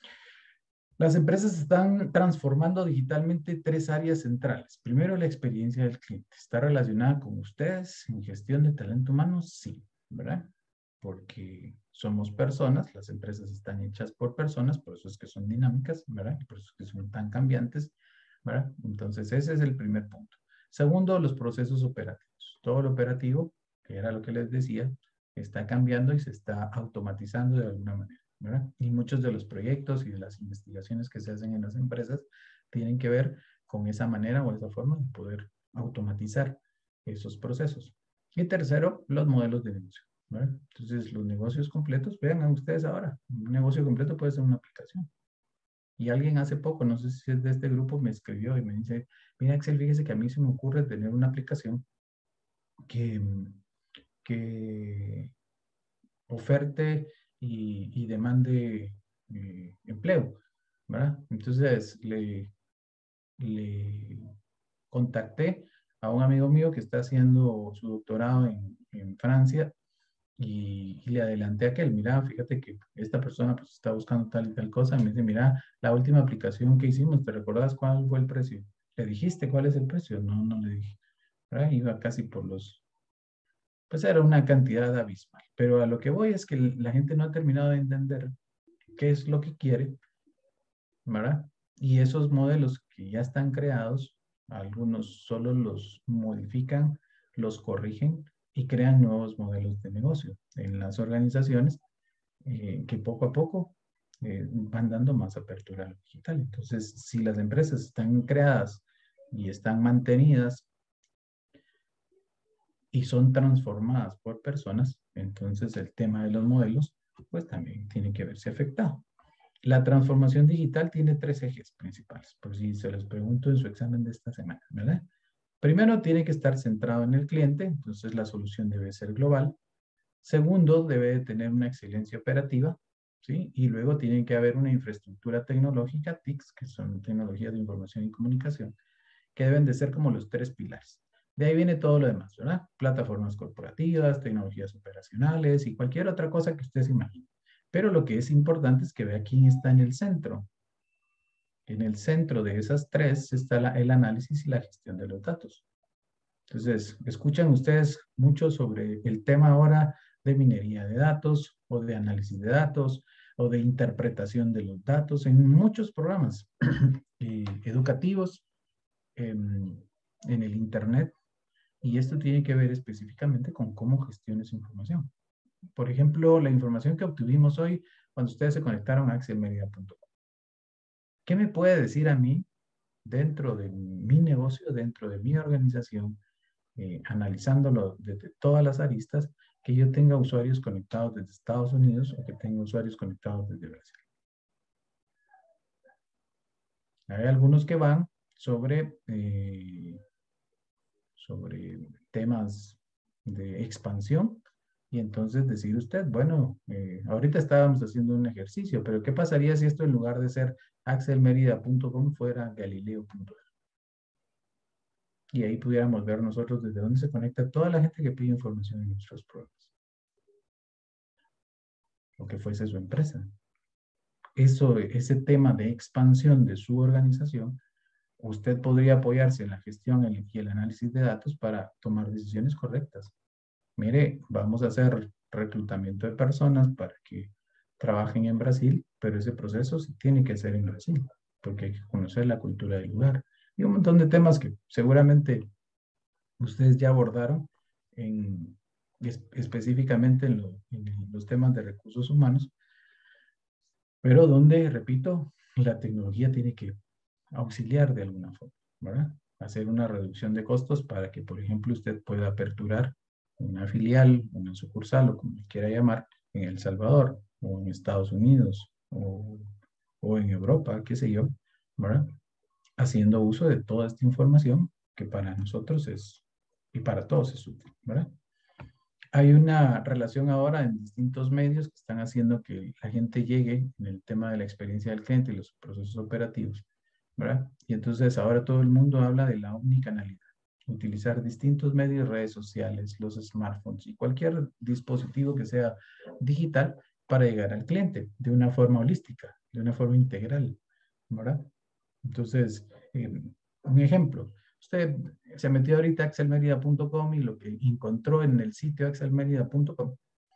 Las empresas están transformando digitalmente tres áreas centrales. Primero, la experiencia del cliente. ¿Está relacionada con ustedes en gestión de talento humano? Sí, ¿verdad? porque somos personas, las empresas están hechas por personas, por eso es que son dinámicas, ¿verdad? Por eso es que son tan cambiantes, ¿verdad? Entonces, ese es el primer punto. Segundo, los procesos operativos. Todo lo operativo, que era lo que les decía, está cambiando y se está automatizando de alguna manera, ¿verdad? Y muchos de los proyectos y de las investigaciones que se hacen en las empresas tienen que ver con esa manera o esa forma de poder automatizar esos procesos. Y tercero, los modelos de negocio, ¿verdad? Entonces, los negocios completos, vean a ustedes ahora, un negocio completo puede ser una aplicación. Y alguien hace poco, no sé si es de este grupo, me escribió y me dice, mira Axel, fíjese que a mí se me ocurre tener una aplicación que, que oferte y, y demande eh, empleo, ¿verdad? Entonces le, le contacté a un amigo mío que está haciendo su doctorado en, en Francia y, y le adelanté a aquel, mira, fíjate que esta persona pues está buscando tal y tal cosa, y me dice, mira, la última aplicación que hicimos, ¿te recuerdas cuál fue el precio? ¿Le dijiste cuál es el precio? No, no le dije, ¿verdad? Iba casi por los, pues era una cantidad abismal, pero a lo que voy es que la gente no ha terminado de entender qué es lo que quiere, ¿verdad? Y esos modelos que ya están creados, algunos solo los modifican, los corrigen y crean nuevos modelos de negocio en las organizaciones eh, que poco a poco eh, van dando más apertura a lo digital. Entonces, si las empresas están creadas y están mantenidas y son transformadas por personas, entonces el tema de los modelos, pues también tiene que verse afectado. La transformación digital tiene tres ejes principales, por si se los pregunto en su examen de esta semana, ¿verdad? Primero, tiene que estar centrado en el cliente, entonces la solución debe ser global. Segundo, debe de tener una excelencia operativa, ¿sí? Y luego tiene que haber una infraestructura tecnológica, T I Cs, que son tecnologías de información y comunicación, que deben de ser como los tres pilares. De ahí viene todo lo demás, ¿verdad? Plataformas corporativas, tecnologías operacionales y cualquier otra cosa que ustedes imaginen. Pero lo que es importante es que vea quién está en el centro. En el centro de esas tres está la, el análisis y la gestión de los datos. Entonces, escuchan ustedes mucho sobre el tema ahora de minería de datos o de análisis de datos o de interpretación de los datos en muchos programas eh, educativos eh, en el Internet. Y esto tiene que ver específicamente con cómo gestiona esa información. Por ejemplo, la información que obtuvimos hoy cuando ustedes se conectaron a axel media punto com. ¿Qué me puede decir a mí dentro de mi negocio, dentro de mi organización, eh, analizándolo desde todas las aristas, que yo tenga usuarios conectados desde Estados Unidos o que tenga usuarios conectados desde Brasil? Hay algunos que van sobre, eh, sobre temas de expansión. Y entonces decir usted, bueno, eh, ahorita estábamos haciendo un ejercicio, pero ¿qué pasaría si esto en lugar de ser axel merida punto com fuera galileo punto com? Y ahí pudiéramos ver nosotros desde dónde se conecta toda la gente que pide información en nuestros programas. O que fuese su empresa. Eso, ese tema de expansión de su organización, usted podría apoyarse en la gestión y el análisis de datos para tomar decisiones correctas. Mire, vamos a hacer reclutamiento de personas para que trabajen en Brasil, pero ese proceso sí tiene que ser en Brasil, porque hay que conocer la cultura del lugar. Y un montón de temas que seguramente ustedes ya abordaron en, es, específicamente en, lo, en los temas de recursos humanos, pero donde, repito, la tecnología tiene que auxiliar de alguna forma, ¿verdad? Hacer una reducción de costos para que, por ejemplo, usted pueda aperturar una filial, una sucursal o como quiera llamar, en El Salvador o en Estados Unidos o, o en Europa, qué sé yo, ¿verdad? Haciendo uso de toda esta información que para nosotros es, y para todos es útil, ¿verdad? Hay una relación ahora en distintos medios que están haciendo que la gente llegue en el tema de la experiencia del cliente y los procesos operativos, ¿verdad? Y entonces ahora todo el mundo habla de la omnicanalidad. Utilizar distintos medios, redes sociales, los smartphones y cualquier dispositivo que sea digital para llegar al cliente de una forma holística, de una forma integral, ¿verdad? Entonces, eh, un ejemplo, usted se metió ahorita a axel merida punto com y lo que encontró en el sitio axel merida punto com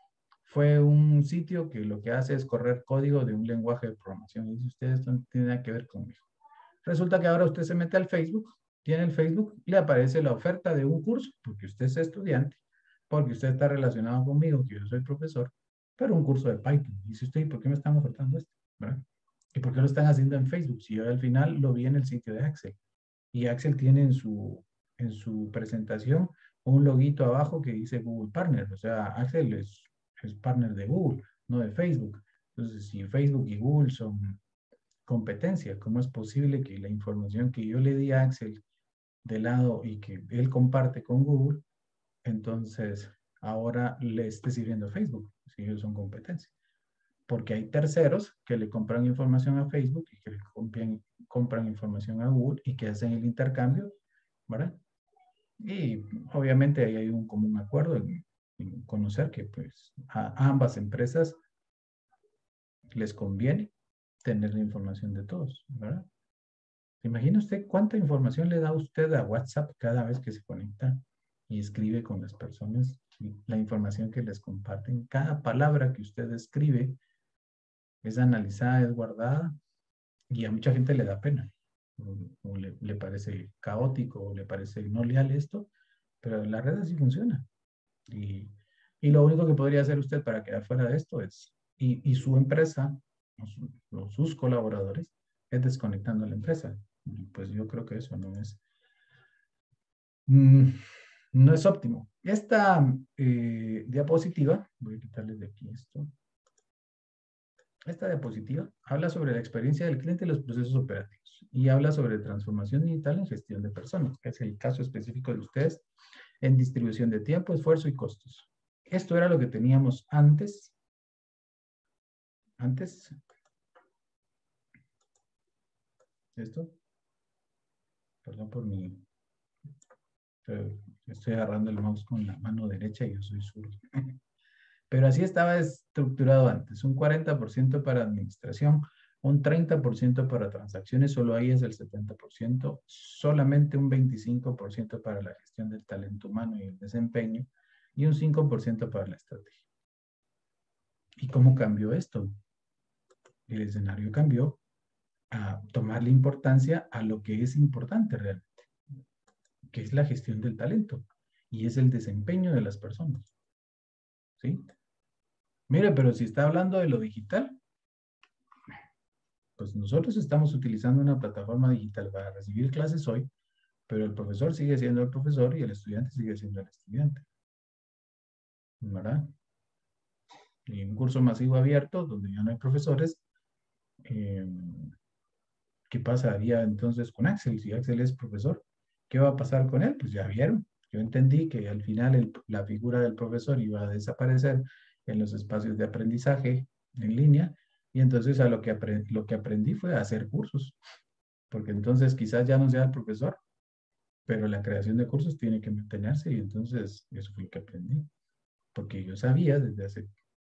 fue un sitio que lo que hace es correr código de un lenguaje de programación. Y dice, ustedes no tienen nada que ver conmigo. Resulta que ahora usted se mete al Facebook, tiene el Facebook, le aparece la oferta de un curso, porque usted es estudiante, porque usted está relacionado conmigo, que yo soy profesor, pero un curso de Python. Y dice usted, ¿por qué me están ofertando esto? ¿Verdad? ¿Y por qué lo están haciendo en Facebook? Si yo al final lo vi en el sitio de Axel. Y Axel tiene en su, en su presentación un loguito abajo que dice Google Partner. O sea, Axel es, es partner de Google, no de Facebook. Entonces, si Facebook y Google son competencia, ¿cómo es posible que la información que yo le di a Axel de lado y que él comparte con Google, entonces ahora le esté sirviendo a Facebook, si ellos son competencia? Porque hay terceros que le compran información a Facebook y que le compran, compran información a Google y que hacen el intercambio, ¿verdad? Y obviamente ahí hay un común acuerdo en, en conocer que pues a ambas empresas les conviene tener la información de todos, ¿verdad? ¿Imagina usted cuánta información le da usted a WhatsApp cada vez que se conecta y escribe con las personas? La información que les comparten, cada palabra que usted escribe es analizada, es guardada y a mucha gente le da pena. O, o le, le parece caótico o le parece no leal esto, pero en la red así funciona. Y, y lo único que podría hacer usted para quedar fuera de esto es, y, y su empresa, o, su, o sus colaboradores, es desconectando la empresa. Y pues yo creo que eso no es, mm, no es óptimo. Esta eh, diapositiva, voy a quitarles de aquí esto. Esta diapositiva habla sobre la experiencia del cliente y los procesos operativos y habla sobre transformación digital en gestión de personas, que es el caso específico de ustedes en distribución de tiempo, esfuerzo y costos. Esto era lo que teníamos antes. Antes. Esto. Perdón por mi... Estoy agarrando el mouse con la mano derecha y yo soy zurdo. Pero así estaba estructurado antes. Un cuarenta por ciento para administración, un treinta por ciento para transacciones, solo ahí es el setenta por ciento, solamente un veinticinco por ciento para la gestión del talento humano y el desempeño, y un cinco por ciento para la estrategia. ¿Y cómo cambió esto? El escenario cambió a tomarle importancia a lo que es importante realmente, que es la gestión del talento y es el desempeño de las personas. ¿Sí? Mire, pero si está hablando de lo digital, pues nosotros estamos utilizando una plataforma digital para recibir clases hoy, pero el profesor sigue siendo el profesor y el estudiante sigue siendo el estudiante. ¿Verdad? Y un curso masivo abierto, donde ya no hay profesores, eh, ¿qué pasaría entonces con Axel? Si Axel es profesor, ¿qué va a pasar con él? Pues ya vieron. Yo entendí que al final el, la figura del profesor iba a desaparecer en los espacios de aprendizaje en línea, y entonces a lo que, aprendí, lo que aprendí fue a hacer cursos, porque entonces quizás ya no sea el profesor, pero la creación de cursos tiene que mantenerse, y entonces eso fue lo que aprendí, porque yo sabía desde hace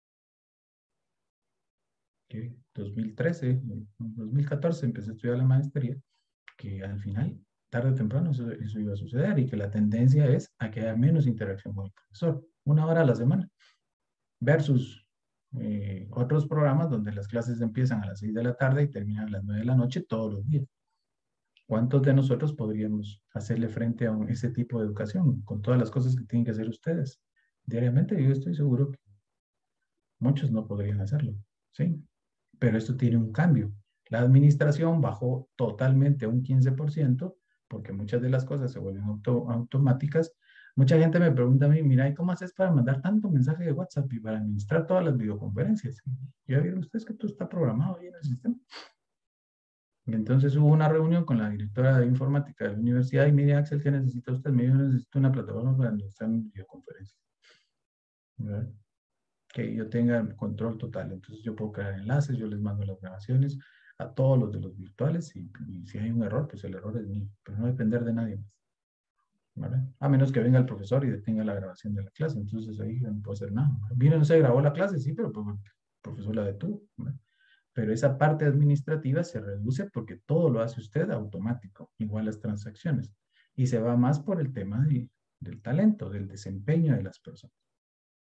¿qué? dos mil trece, dos mil catorce empecé a estudiar la maestría, que al final, tarde o temprano, eso, eso iba a suceder y que la tendencia es a que haya menos interacción con el profesor, una hora a la semana, versus eh, otros programas donde las clases empiezan a las seis de la tarde y terminan a las nueve de la noche todos los días. ¿Cuántos de nosotros podríamos hacerle frente a un, ese tipo de educación con todas las cosas que tienen que hacer ustedes diariamente? Yo estoy seguro que muchos no podrían hacerlo, ¿sí? Pero esto tiene un cambio. La administración bajó totalmente a un quince por ciento porque muchas de las cosas se vuelven auto, automáticas. Mucha gente me pregunta a mí, mira, ¿y cómo haces para mandar tanto mensaje de WhatsApp y para administrar todas las videoconferencias? ¿Ya vieron ustedes que todo está programado ahí en el sistema? Y entonces hubo una reunión con la directora de informática de la universidad y mire, Axel, ¿qué necesita usted? Me dijo, necesito una plataforma para administrar videoconferencias. ¿Verdad? Que yo tenga el control total. Entonces yo puedo crear enlaces, yo les mando las grabaciones a todos los de los virtuales y, y si hay un error, pues el error es mío, pero no depender de nadie más. ¿Vale? A menos que venga el profesor y detenga la grabación de la clase, entonces ahí no puedo hacer nada. Vino, no se grabó la clase, sí, pero pues, el profesor la detuvo. ¿Vale? Pero esa parte administrativa se reduce porque todo lo hace usted automático, igual las transacciones. Y se va más por el tema de, del talento, del desempeño de las personas.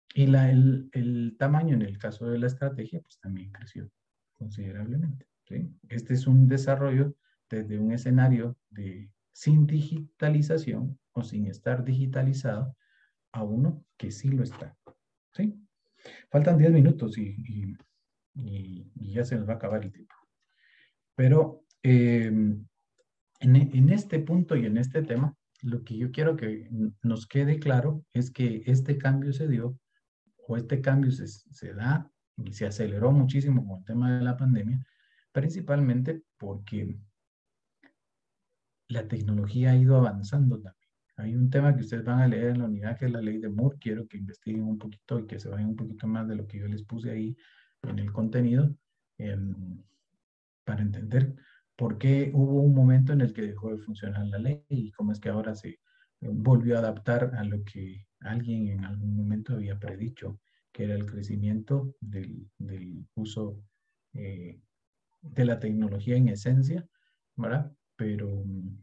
Y la, el, el tamaño en el caso de la estrategia, pues también creció considerablemente. ¿Sí? Este es un desarrollo desde un escenario de sin digitalización o sin estar digitalizado a uno que sí lo está. ¿Sí? Faltan diez minutos y, y, y, y ya se nos va a acabar el tiempo. Pero eh, en, en este punto y en este tema, lo que yo quiero que nos quede claro es que este cambio se dio, o este cambio se, se da y se aceleró muchísimo con el tema de la pandemia, principalmente porque la tecnología ha ido avanzando también. Hay un tema que ustedes van a leer en la unidad, que es la ley de Moore. Quiero que investiguen un poquito y que se vayan un poquito más de lo que yo les puse ahí en el contenido, eh, para entender por qué hubo un momento en el que dejó de funcionar la ley y cómo es que ahora se volvió a adaptar a lo que alguien en algún momento había predicho, que era el crecimiento del, del uso eh, de la tecnología en esencia, ¿verdad? Pero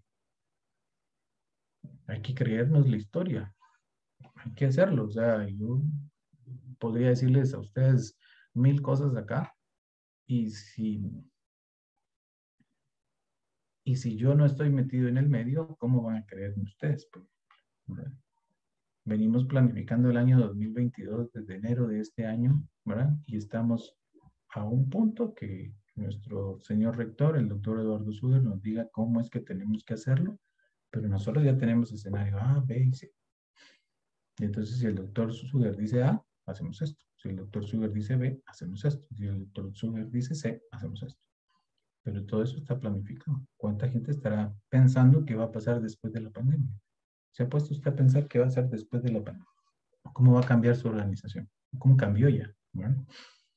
hay que creernos la historia, hay que hacerlo. O sea, yo podría decirles a ustedes mil cosas acá, y si, y si yo no estoy metido en el medio, ¿cómo van a creerme ustedes? ¿Verdad? Venimos planificando el año dos mil veintidós desde enero de este año, ¿verdad? Y estamos a un punto que nuestro señor rector, el doctor Eduardo Suger, nos diga cómo es que tenemos que hacerlo, pero nosotros ya tenemos escenario A, B y C. Y entonces, si el doctor Suger dice A, hacemos esto. Si el doctor Suger dice B, hacemos esto. Si el doctor Suger dice C, hacemos esto. Pero todo eso está planificado. ¿Cuánta gente estará pensando qué va a pasar después de la pandemia? ¿Se ha puesto usted a pensar qué va a hacer después de la pandemia? ¿Cómo va a cambiar su organización? ¿Cómo cambió ya? ¿Bueno?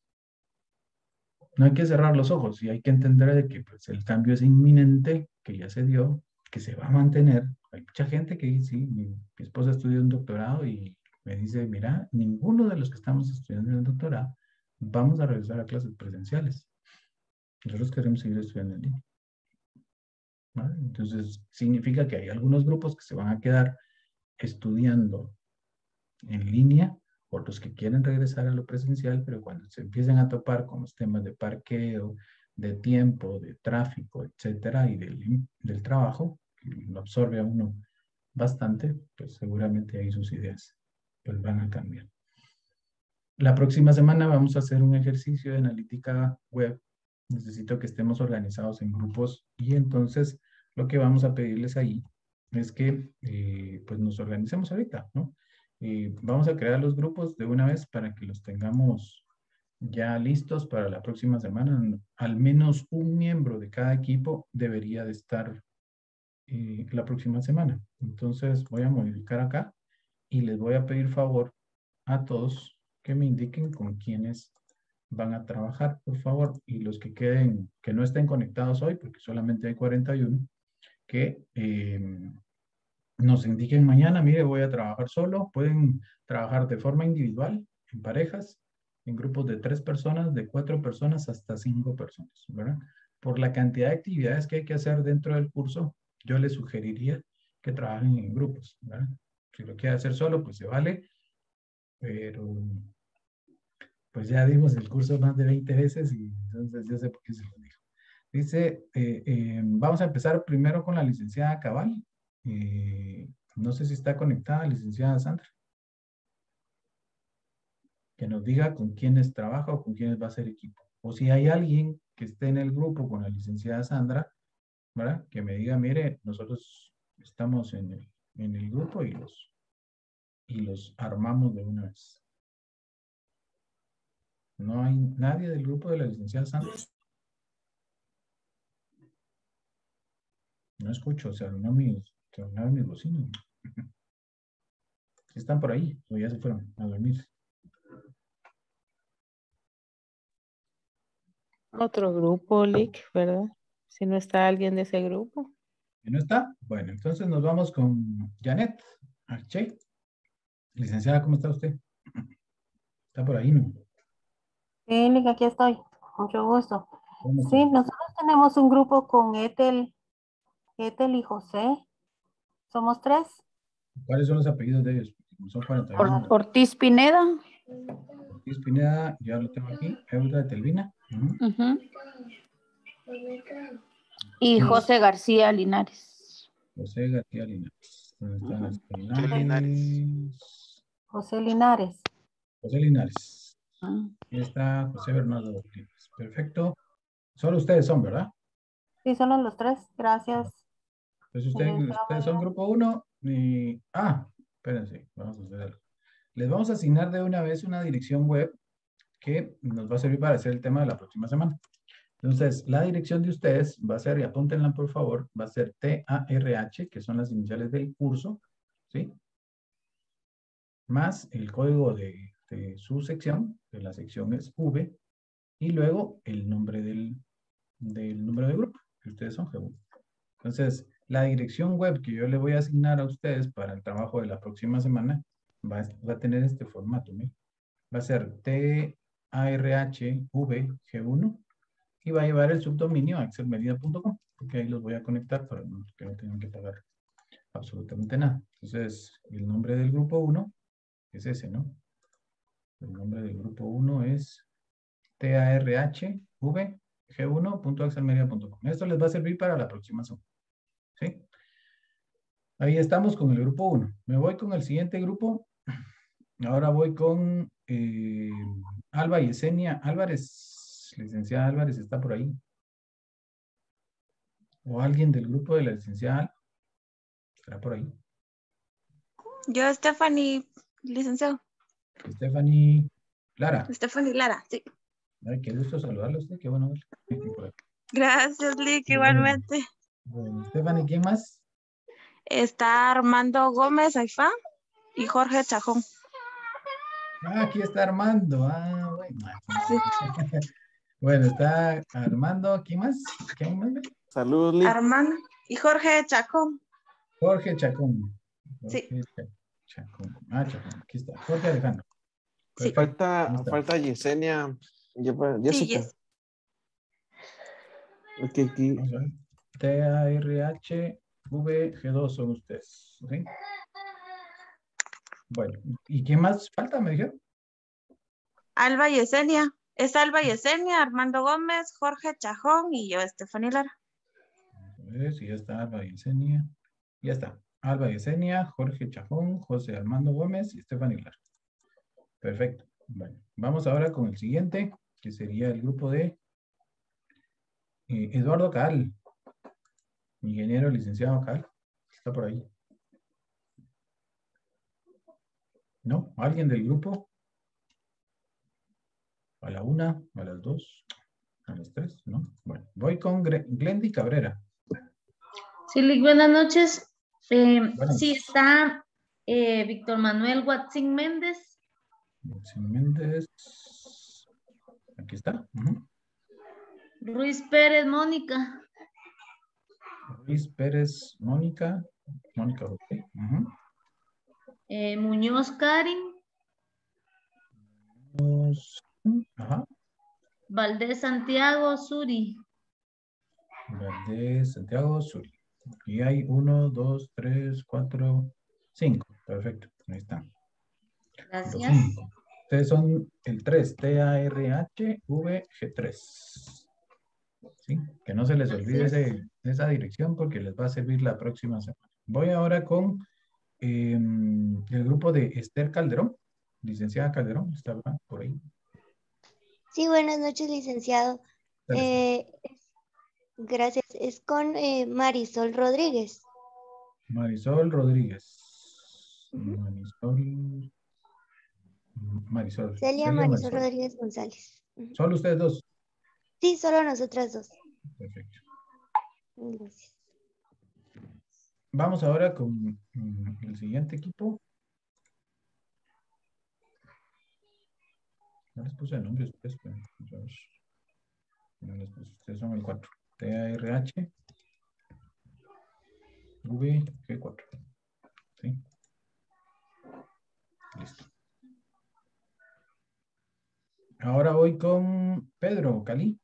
No hay que cerrar los ojos y hay que entender de que pues, el cambio es inminente, que ya se dio, que se va a mantener. Hay mucha gente que dice, sí, mi, mi esposa estudió un doctorado y me dice, mira, ninguno de los que estamos estudiando el doctorado vamos a regresar a clases presenciales. Nosotros queremos seguir estudiando en línea. ¿Vale? Entonces, significa que hay algunos grupos que se van a quedar estudiando en línea, por los que quieren regresar a lo presencial, pero cuando se empiezan a topar con los temas de parqueo, de tiempo, de tráfico, etcétera, y del, del trabajo, que lo absorbe a uno bastante, pues seguramente ahí sus ideas pues van a cambiar. La próxima semana vamos a hacer un ejercicio de analítica web. Necesito que estemos organizados en grupos y entonces lo que vamos a pedirles ahí es que eh, pues nos organicemos ahorita, ¿no? Eh, vamos a crear los grupos de una vez para que los tengamos ya listos para la próxima semana. Al menos un miembro de cada equipo debería de estar eh, la próxima semana. Entonces voy a modificar acá y les voy a pedir favor a todos que me indiquen con quiénes van a trabajar, por favor, y los que queden, que no estén conectados hoy, porque solamente hay cuarenta y uno, que eh, nos indiquen mañana, mire, voy a trabajar solo. Pueden trabajar de forma individual, en parejas, en grupos de tres personas, de cuatro personas hasta cinco personas, ¿verdad? Por la cantidad de actividades que hay que hacer dentro del curso, yo les sugeriría que trabajen en grupos, ¿verdad? Si lo quiere hacer solo, pues se vale, pero pues ya dimos el curso más de veinte veces y entonces yo sé por qué se lo digo. Dice, eh, eh, vamos a empezar primero con la licenciada Cabal. Eh, no sé si está conectada, licenciada Sandra. Que nos diga con quiénes trabaja o con quiénes va a ser equipo. O si hay alguien que esté en el grupo con la licenciada Sandra, ¿verdad? Que me diga, mire, nosotros estamos en el, en el grupo y los, y los armamos de una vez. ¿No hay nadie del grupo de la licenciada Sandra? No escucho, o sea, no mis, no mis bocinas. Están por ahí, o ya se fueron a dormir. Otro grupo, Lick, ¿verdad? Si no está alguien de ese grupo. ¿Y no está? Bueno, entonces nos vamos con Janet Arche. Licenciada, ¿cómo está usted? ¿Está por ahí, no? Sí, Lick, aquí estoy. Mucho gusto. ¿Cómo está? Sí, nosotros tenemos un grupo con Ethel, Ethel y José. Somos tres. ¿Cuáles son los apellidos de ellos? Son cuarenta y uno. Ortiz Pineda. Ortiz Pineda, ya lo tengo aquí. Eudra Telvina. Ujú. Ujú. Y ¿Quién más? José García Linares. José García Linares. ¿Dónde están los Linares. Linares? José Linares. José Linares. Ah. Aquí está José Bernardo Linares. Perfecto. Solo ustedes son, ¿verdad? Sí, solo los tres. Gracias. Entonces ustedes, Licenciada ustedes son María. grupo uno y... Ah, espérense, vamos a hacer algo. Les vamos a asignar de una vez una dirección web que nos va a servir para hacer el tema de la próxima semana. Entonces, la dirección de ustedes va a ser, y apúntenla por favor, va a ser T A R H, que son las iniciales del curso, ¿sí? Más el código de, de su sección, que la sección es V, y luego el nombre del, del número de grupo, que ustedes son G uno. Entonces, la dirección web que yo le voy a asignar a ustedes para el trabajo de la próxima semana va, a- va a tener este formato, ¿sí? Va a ser T A R H V G uno y va a llevar el subdominio a excel medida punto com, porque ahí los voy a conectar para no- que no tengan que pagar absolutamente nada. Entonces, el nombre del grupo uno es ese, ¿no? El nombre del grupo uno es T A R H V G uno punto excel medida punto com. Esto les va a servir para la próxima semana, ¿sí? Ahí estamos con el grupo uno. Me voy con el siguiente grupo. Ahora voy con eh, Alba Yesenia Álvarez. Licenciada Álvarez, ¿está por ahí? ¿O alguien del grupo de la licenciada Alba? ¿Estará por ahí? Yo, Stephanie, licenciado. Stephanie Lara. Stephanie Lara, sí. Ay, qué gusto saludarla a usted. Qué bueno verla. Por aquí. Gracias, Lick, Bueno, igualmente. bueno, Stephanie, ¿quién más? Está Armando Gómez Aifá y Jorge Chajón. Ah, aquí está Armando. Ah, bueno. Sí. Bueno, está Armando. ¿Quién más? ¿Quién más? Saludos, Lick. Armando y Jorge Chacón. Jorge Chacón. Jorge Sí. Chacón. Ah, Chacón. Aquí está. Jorge Alejandro. Sí. Perfecto. Ahí Falta, está. falta Yesenia. Ye- Sí, Jessica. yes. Ok, aquí. Vamos a ver. T A R H V G dos son ustedes. ¿Sí? Bueno, ¿y quién más falta? ¿Me dijeron? Alba Yesenia. Es Alba Yesenia, Armando Gómez, Jorge Chajón y yo, Stephanie Lara. A ver si ya está Alba Yesenia. Ya está. Alba Yesenia, Jorge Chajón, José Armando Gómez y Estefan Hilar. Perfecto. Bueno, vamos ahora con el siguiente, que sería el grupo de eh, Eduardo Cal. Ingeniero licenciado Cal. Está por ahí. ¿No? ¿Alguien del grupo? A la una, a las dos, a las tres, ¿no? Bueno, voy con Gre- Glendy Cabrera. Sí, Lick, buenas noches. Eh, Buenas. sí, está eh, Víctor Manuel Watson Méndez. Maxim Méndez. Aquí está. Ujú. Ruiz Pérez Mónica. Luis Pérez, Mónica. Mónica, ok. Ujú. eh, Muñoz Karin. Dos. Ajá. Valdés Santiago Suri. Valdés, Santiago, Suri. Y hay uno, dos, tres, cuatro, cinco. Perfecto. Ahí están. Los Gracias. cinco. Ustedes son el tres, T A R H V G tres. ¿Sí? Que no se les olvide Así es. ese- esa dirección porque les va a servir la próxima semana. Voy ahora con eh, el grupo de Esther Calderón. Licenciada Calderón, está por ahí. Sí, buenas noches, licenciado. Dale, Esther. Eh, gracias. Es con eh, Marisol Rodríguez. Marisol Rodríguez. Ujú. Marisol. Marisol. Celia Celia Marisol Marisol. Rodríguez González. Ujú. Solo ustedes dos. Sí, solo nosotras dos. Perfecto. Gracias. Vamos ahora con mm, el siguiente equipo. No les puse el nombre a ustedes, pero vamos a ver. No les puse. Ustedes son el cuatro. T A R H V G cuatro. ¿Sí? Listo. Ahora voy con Pedro Cali.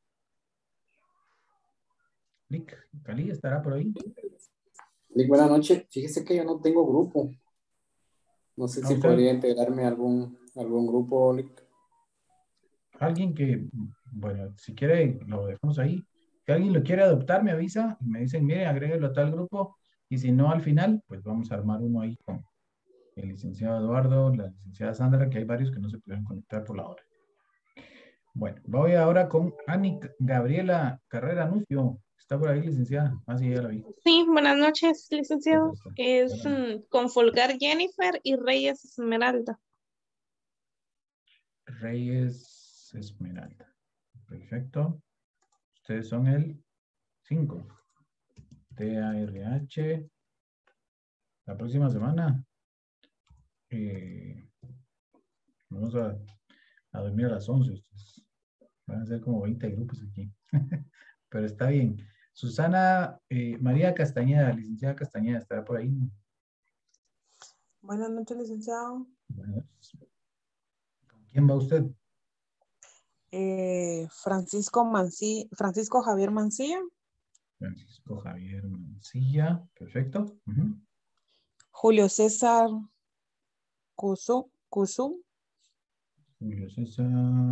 Lick, Cali estará por ahí. Lick, buenas noches. Fíjese que yo no tengo grupo. No sé ¿A si usted? podría integrarme a algún, algún grupo, Lick. Alguien que, bueno, si quiere, lo dejamos ahí. Si alguien lo quiere adoptar, me avisa y me dicen, mire, agréguelo a tal grupo. Y si no, al final, pues vamos a armar uno ahí con el licenciado Eduardo, la licenciada Sandra, que hay varios que no se pudieron conectar por la hora. Bueno, voy ahora con Ani Gabriela Carrera Nucio. ¿Está por ahí, licenciada? Ah, sí, ya la vi. Sí, buenas noches, Ya licenciado. está. Es Ya la vi. mm, con Folgar Jennifer y Reyes Esmeralda. Reyes Esmeralda. Perfecto. Ustedes son el cinco. T A R H. La próxima semana eh, vamos a, a dormir a las once. Ustedes. Van a ser como veinte grupos aquí. Pero está bien. Susana eh, María Castañeda, licenciada Castañeda, ¿estará por ahí? Buenas noches, licenciado. Bueno, ¿con quién va usted? Eh, Francisco Manci- Francisco Javier Mancilla. Francisco Javier Mancilla. Perfecto. Ujú. Julio César Cusum. Cusum. Julio César.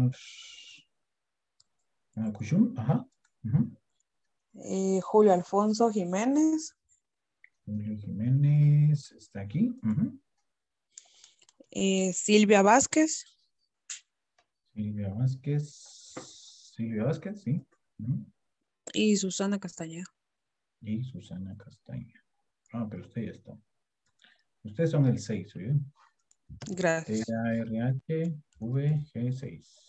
Ah, Cushum. Ajá. Ujú. eh, Julio Alfonso Jiménez. Julio Jiménez está aquí. Ujú. eh, Silvia Vázquez. Silvia Vázquez. Silvia Vázquez, sí. Ujú. Y Susana Castañeda. Y Susana Castaña. Ah, pero usted ya está. Ustedes son el seis, ¿oye? Gracias. T A R H V G seis.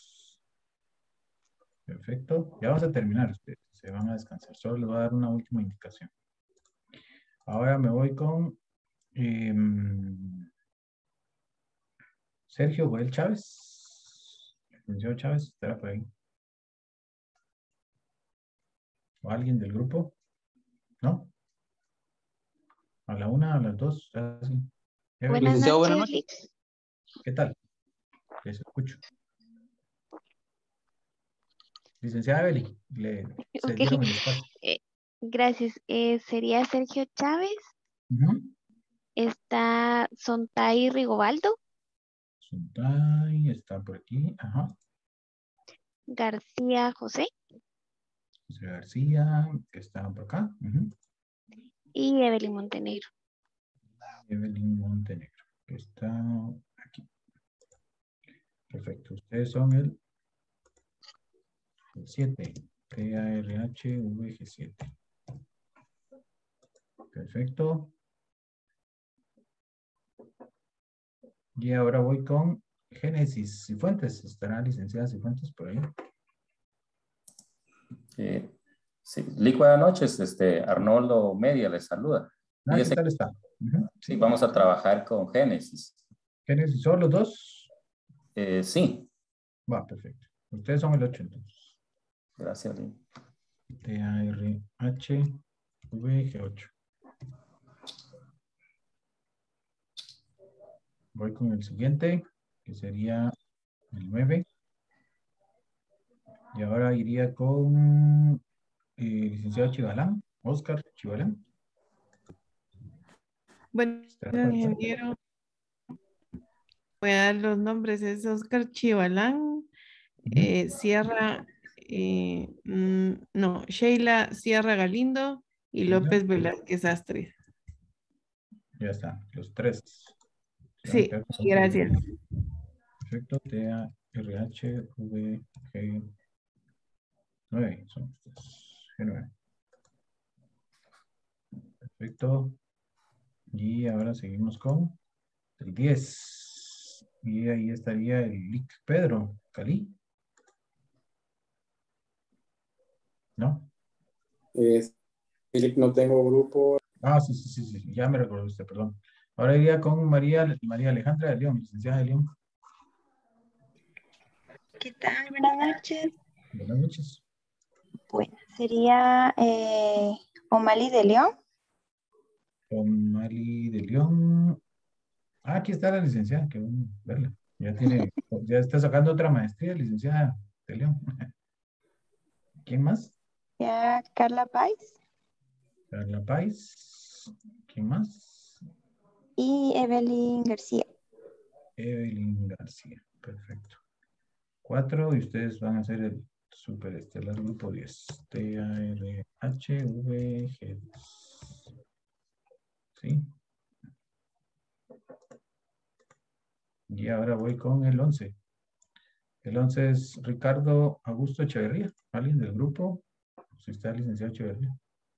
Perfecto. Ya vamos a terminar ustedes. Se van a descansar. Solo les voy a dar una última indicación. Ahora me voy con eh, Sergio Joel Chávez. Sergio Chávez, estará por ahí. ¿O alguien del grupo? ¿No? A la una, a las dos. Así. Buenas Licenciado, buenas noches, noches. Lic. ¿Qué tal? Les escucho. Licenciada Beli, le Ok, cedieron el espacio. eh, gracias. Eh, sería Sergio Chávez, Ujú. está Sontay Rigobaldo, Suntay está por aquí. Ajá. García José José García, que está por acá. Ujú. y Evelyn Montenegro. Evelyn Montenegro, que está aquí. Perfecto. Ustedes son el siete. T A R H V G siete. Perfecto. Y ahora voy con Génesis Cifuentes. ¿Estará licenciada Cifuentes por ahí? Eh, sí. Lic, buenas noches. Este, Arnoldo Media les saluda. Ah, ¿qué Fíjese, tal está? Ujú. sí, vamos a trabajar con Génesis. Génesis, ¿son los dos? Eh, sí. Va, perfecto. Ustedes son el ocho entonces. Gracias, Lic. T A R H V G ocho. Voy con el siguiente, que sería el nueve. Y ahora iría con el eh, licenciado Chivalán, Oscar Chivalán. Bueno, ¿Estará por acá? ingeniero, voy a dar los nombres. Es Oscar Chivalán, eh, Sierra, eh, mm, no, Sheila Sierra Galindo y Sheila. López Velázquez Astres. Ya está, los tres. Se van a Sí, quedar con gracias. Perfecto, T A R H V G nueve. Son estos, G nueve. Perfecto. Y ahora seguimos con el diez. Y ahí estaría el Lic Pedro Cali. ¿No? Eh, Lick, no tengo grupo. Ah, sí, sí, sí, sí, ya me recordó usted, perdón. Ahora iría con María, María Alejandra de León, licenciada de León. ¿Qué tal? Buenas noches. Buenas noches. Bueno, sería eh, Omali de León. Con Mali de León. Ah, aquí está la licenciada, que bueno verla. Ya tiene, ya está sacando otra maestría, licenciada de León. ¿Quién más? Ya Carla Pais. Carla Pais. ¿Quién más? y Evelyn García. Evelyn García, perfecto. Cuatro y ustedes van a hacer el superestelar grupo diez. T A R H V G. ¿Sí? Y ahora voy con el once. El once es Ricardo Augusto Echeverría. ¿Alguien del grupo? Si está el licenciado Echeverría.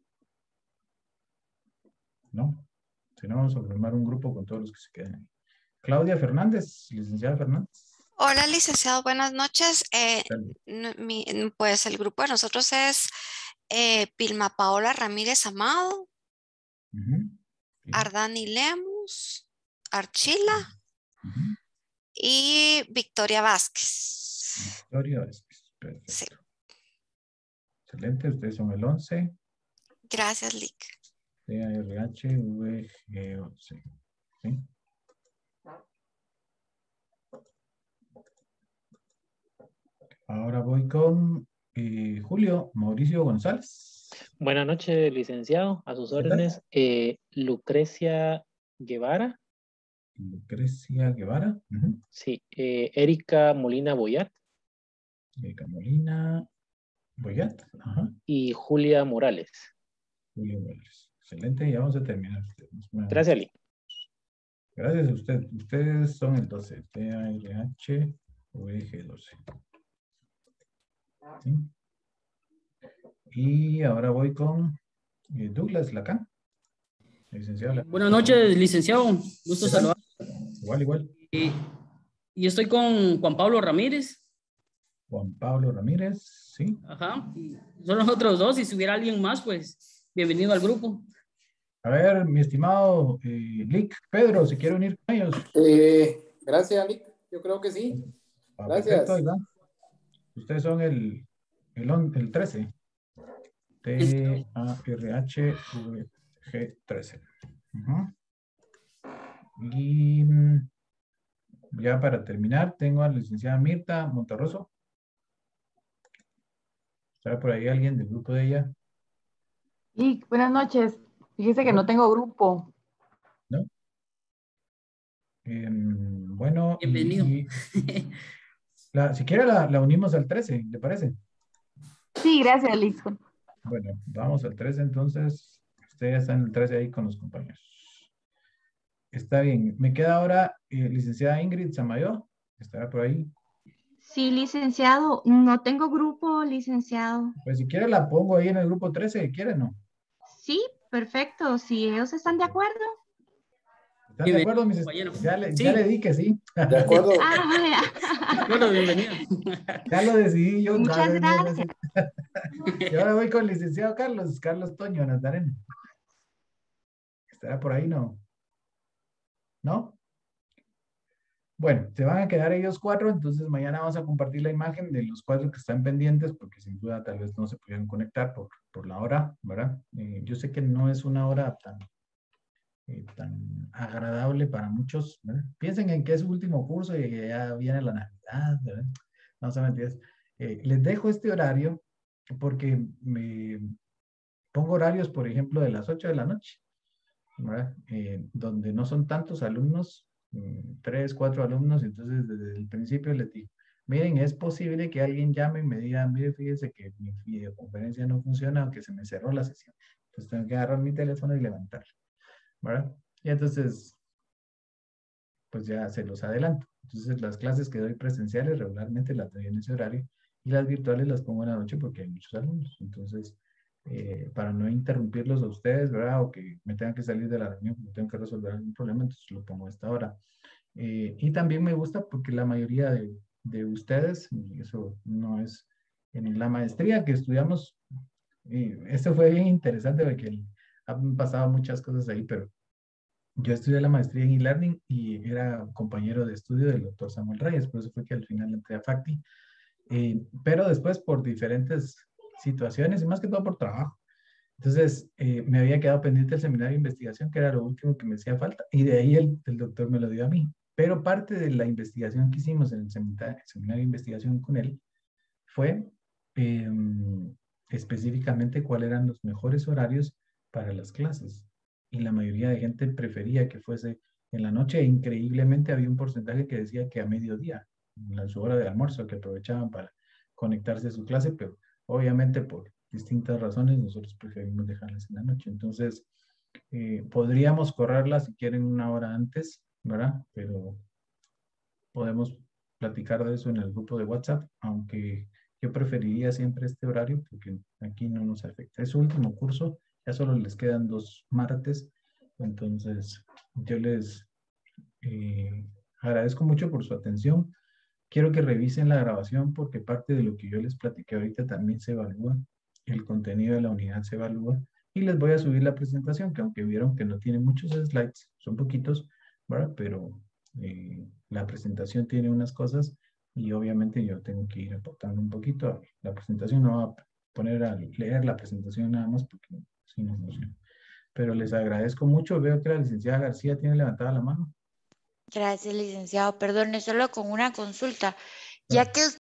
¿No? Si no, vamos a formar un grupo con todos los que se queden ahí. Claudia Fernández, licenciada Fernández. Hola, licenciado, buenas noches. Eh, n- mi- n- pues el grupo de nosotros es eh, Pilma Paola Ramírez Amado, Ujú. Ardani Lemus, Archila y Victoria Vázquez. Victoria Vázquez, perfecto. Sí, Excelente, ustedes son el once. gracias, Lick. T A R H V G once. ¿Sí? Ahora voy con eh, Julio Mauricio González. Buenas noches, licenciado. A sus ¿Qué tal? órdenes, eh, Lucrecia Guevara. Lucrecia Guevara. Ujú. Sí, eh, Erika Molina Boyat Erika Molina Boyat. Ajá. y Julia Morales. Julio Morales. Excelente, ya vamos a terminar. Gracias, Lee. Gracias a usted. Ustedes son el doce. T A R H V G doce. ¿Sí? Y ahora voy con eh, Douglas Lacan. Licenciado Lacan. Buenas noches, licenciado. Gusto ¿Qué tal? saludar. Igual, igual. Y, y estoy con Juan Pablo Ramírez. Juan Pablo Ramírez, sí. Ajá. Y son los otros dos. Y si hubiera alguien más, pues bienvenido al grupo. A ver, mi estimado eh, Lick, Pedro, si quiere unir con ellos. Eh, gracias, Lick. Yo creo que sí. Ah, Gracias. perfecto, ahí va. Ustedes son el, el, on- el trece. T A R H V G trece. Ujú. Y mm, ya para terminar, tengo a la licenciada Mirta Monterroso. ¿Está por ahí alguien del grupo de ella? Y buenas noches. Fíjese que no tengo grupo. ¿No? Em, bueno, y- Bienvenido. y la- si quiere la, la unimos al trece, ¿le parece? Sí, gracias, Liz. Bueno, vamos al trece entonces. Usted ya está en el trece ahí con los compañeros. Está bien. Me queda ahora eh, licenciada Ingrid Samayo. ¿Estará por ahí? Sí, licenciado. No tengo grupo, licenciado. Pues si quiere la pongo ahí en el grupo trece. ¿Quiere no? Sí, perfecto. Si ellos están de acuerdo. ¿Están de acuerdo, mis compañero? Ya le, Sí. ya le di que sí. De acuerdo. Ah, vaya. Bueno, bienvenido. Ya lo decidí yo. Muchas no, no, no, no, gracias. Y ahora voy con el licenciado Carlos, Carlos Toño Nazareno. ¿Estará por ahí no? ¿No? Bueno, se van a quedar ellos cuatro, entonces mañana vamos a compartir la imagen de los cuatro que están pendientes, porque sin duda tal vez no se pudieron conectar por, por la hora, ¿verdad? Eh, yo sé que no es una hora tan, eh, tan agradable para muchos, ¿verdad? Piensen en que es su último curso y que ya viene la Navidad, ¿verdad? No se mentiras. Eh, les dejo este horario porque me pongo horarios, por ejemplo, de las ocho de la noche, ¿verdad? Eh, donde no son tantos alumnos, mm, tres, cuatro alumnos, entonces desde el principio les digo, miren, es posible que alguien llame y me diga, mire, fíjese que mi videoconferencia no funciona o que se me cerró la sesión. Entonces tengo que agarrar mi teléfono y levantarlo, ¿verdad? Y entonces, pues ya se los adelanto. Entonces las clases que doy presenciales regularmente las doy en ese horario y las virtuales las pongo en la noche porque hay muchos alumnos. Entonces, eh, para no interrumpirlos a ustedes, ¿verdad? O que me tengan que salir de la reunión porque tengo que resolver algún problema, entonces lo pongo a esta hora. Eh, y también me gusta porque la mayoría de, de ustedes, y eso no es en la maestría que estudiamos, y esto fue bien interesante porque el- han pasado muchas cosas ahí, pero yo estudié la maestría en e-learning y era compañero de estudio del doctor Samuel Reyes, por eso fue que al final entré a Facti. Eh, pero después por diferentes situaciones y más que todo por trabajo. Entonces eh, me había quedado pendiente el seminario de investigación, que era lo último que me hacía falta, y de ahí el, el doctor me lo dio a mí. Pero parte de la investigación que hicimos en el seminario, el seminario de investigación con él fue eh, específicamente cuáles eran los mejores horarios para las clases. Y la mayoría de gente prefería que fuese en la noche, increíblemente había un porcentaje que decía que a mediodía, en su hora de almuerzo, que aprovechaban para conectarse a su clase, pero obviamente por distintas razones nosotros preferimos dejarlas en la noche. Entonces, eh, podríamos correrlas si quieren una hora antes, ¿verdad? Pero podemos platicar de eso en el grupo de WhatsApp, aunque yo preferiría siempre este horario porque aquí no nos afecta. Es su último curso, ya solo les quedan dos martes, entonces yo les eh, agradezco mucho por su atención. Quiero que revisen la grabación porque parte de lo que yo les platiqué ahorita también se evalúa, el contenido de la unidad se evalúa y les voy a subir la presentación, que aunque vieron que no tiene muchos slides, son poquitos, ¿verdad? Pero eh, la presentación tiene unas cosas y obviamente yo tengo que ir aportando un poquito. La presentación no va a poner a leer la presentación nada más porque si no funciona. Pero les agradezco mucho. Veo que la licenciada García tiene levantada la mano. Gracias, licenciado. Perdone, solo con una consulta. Ya que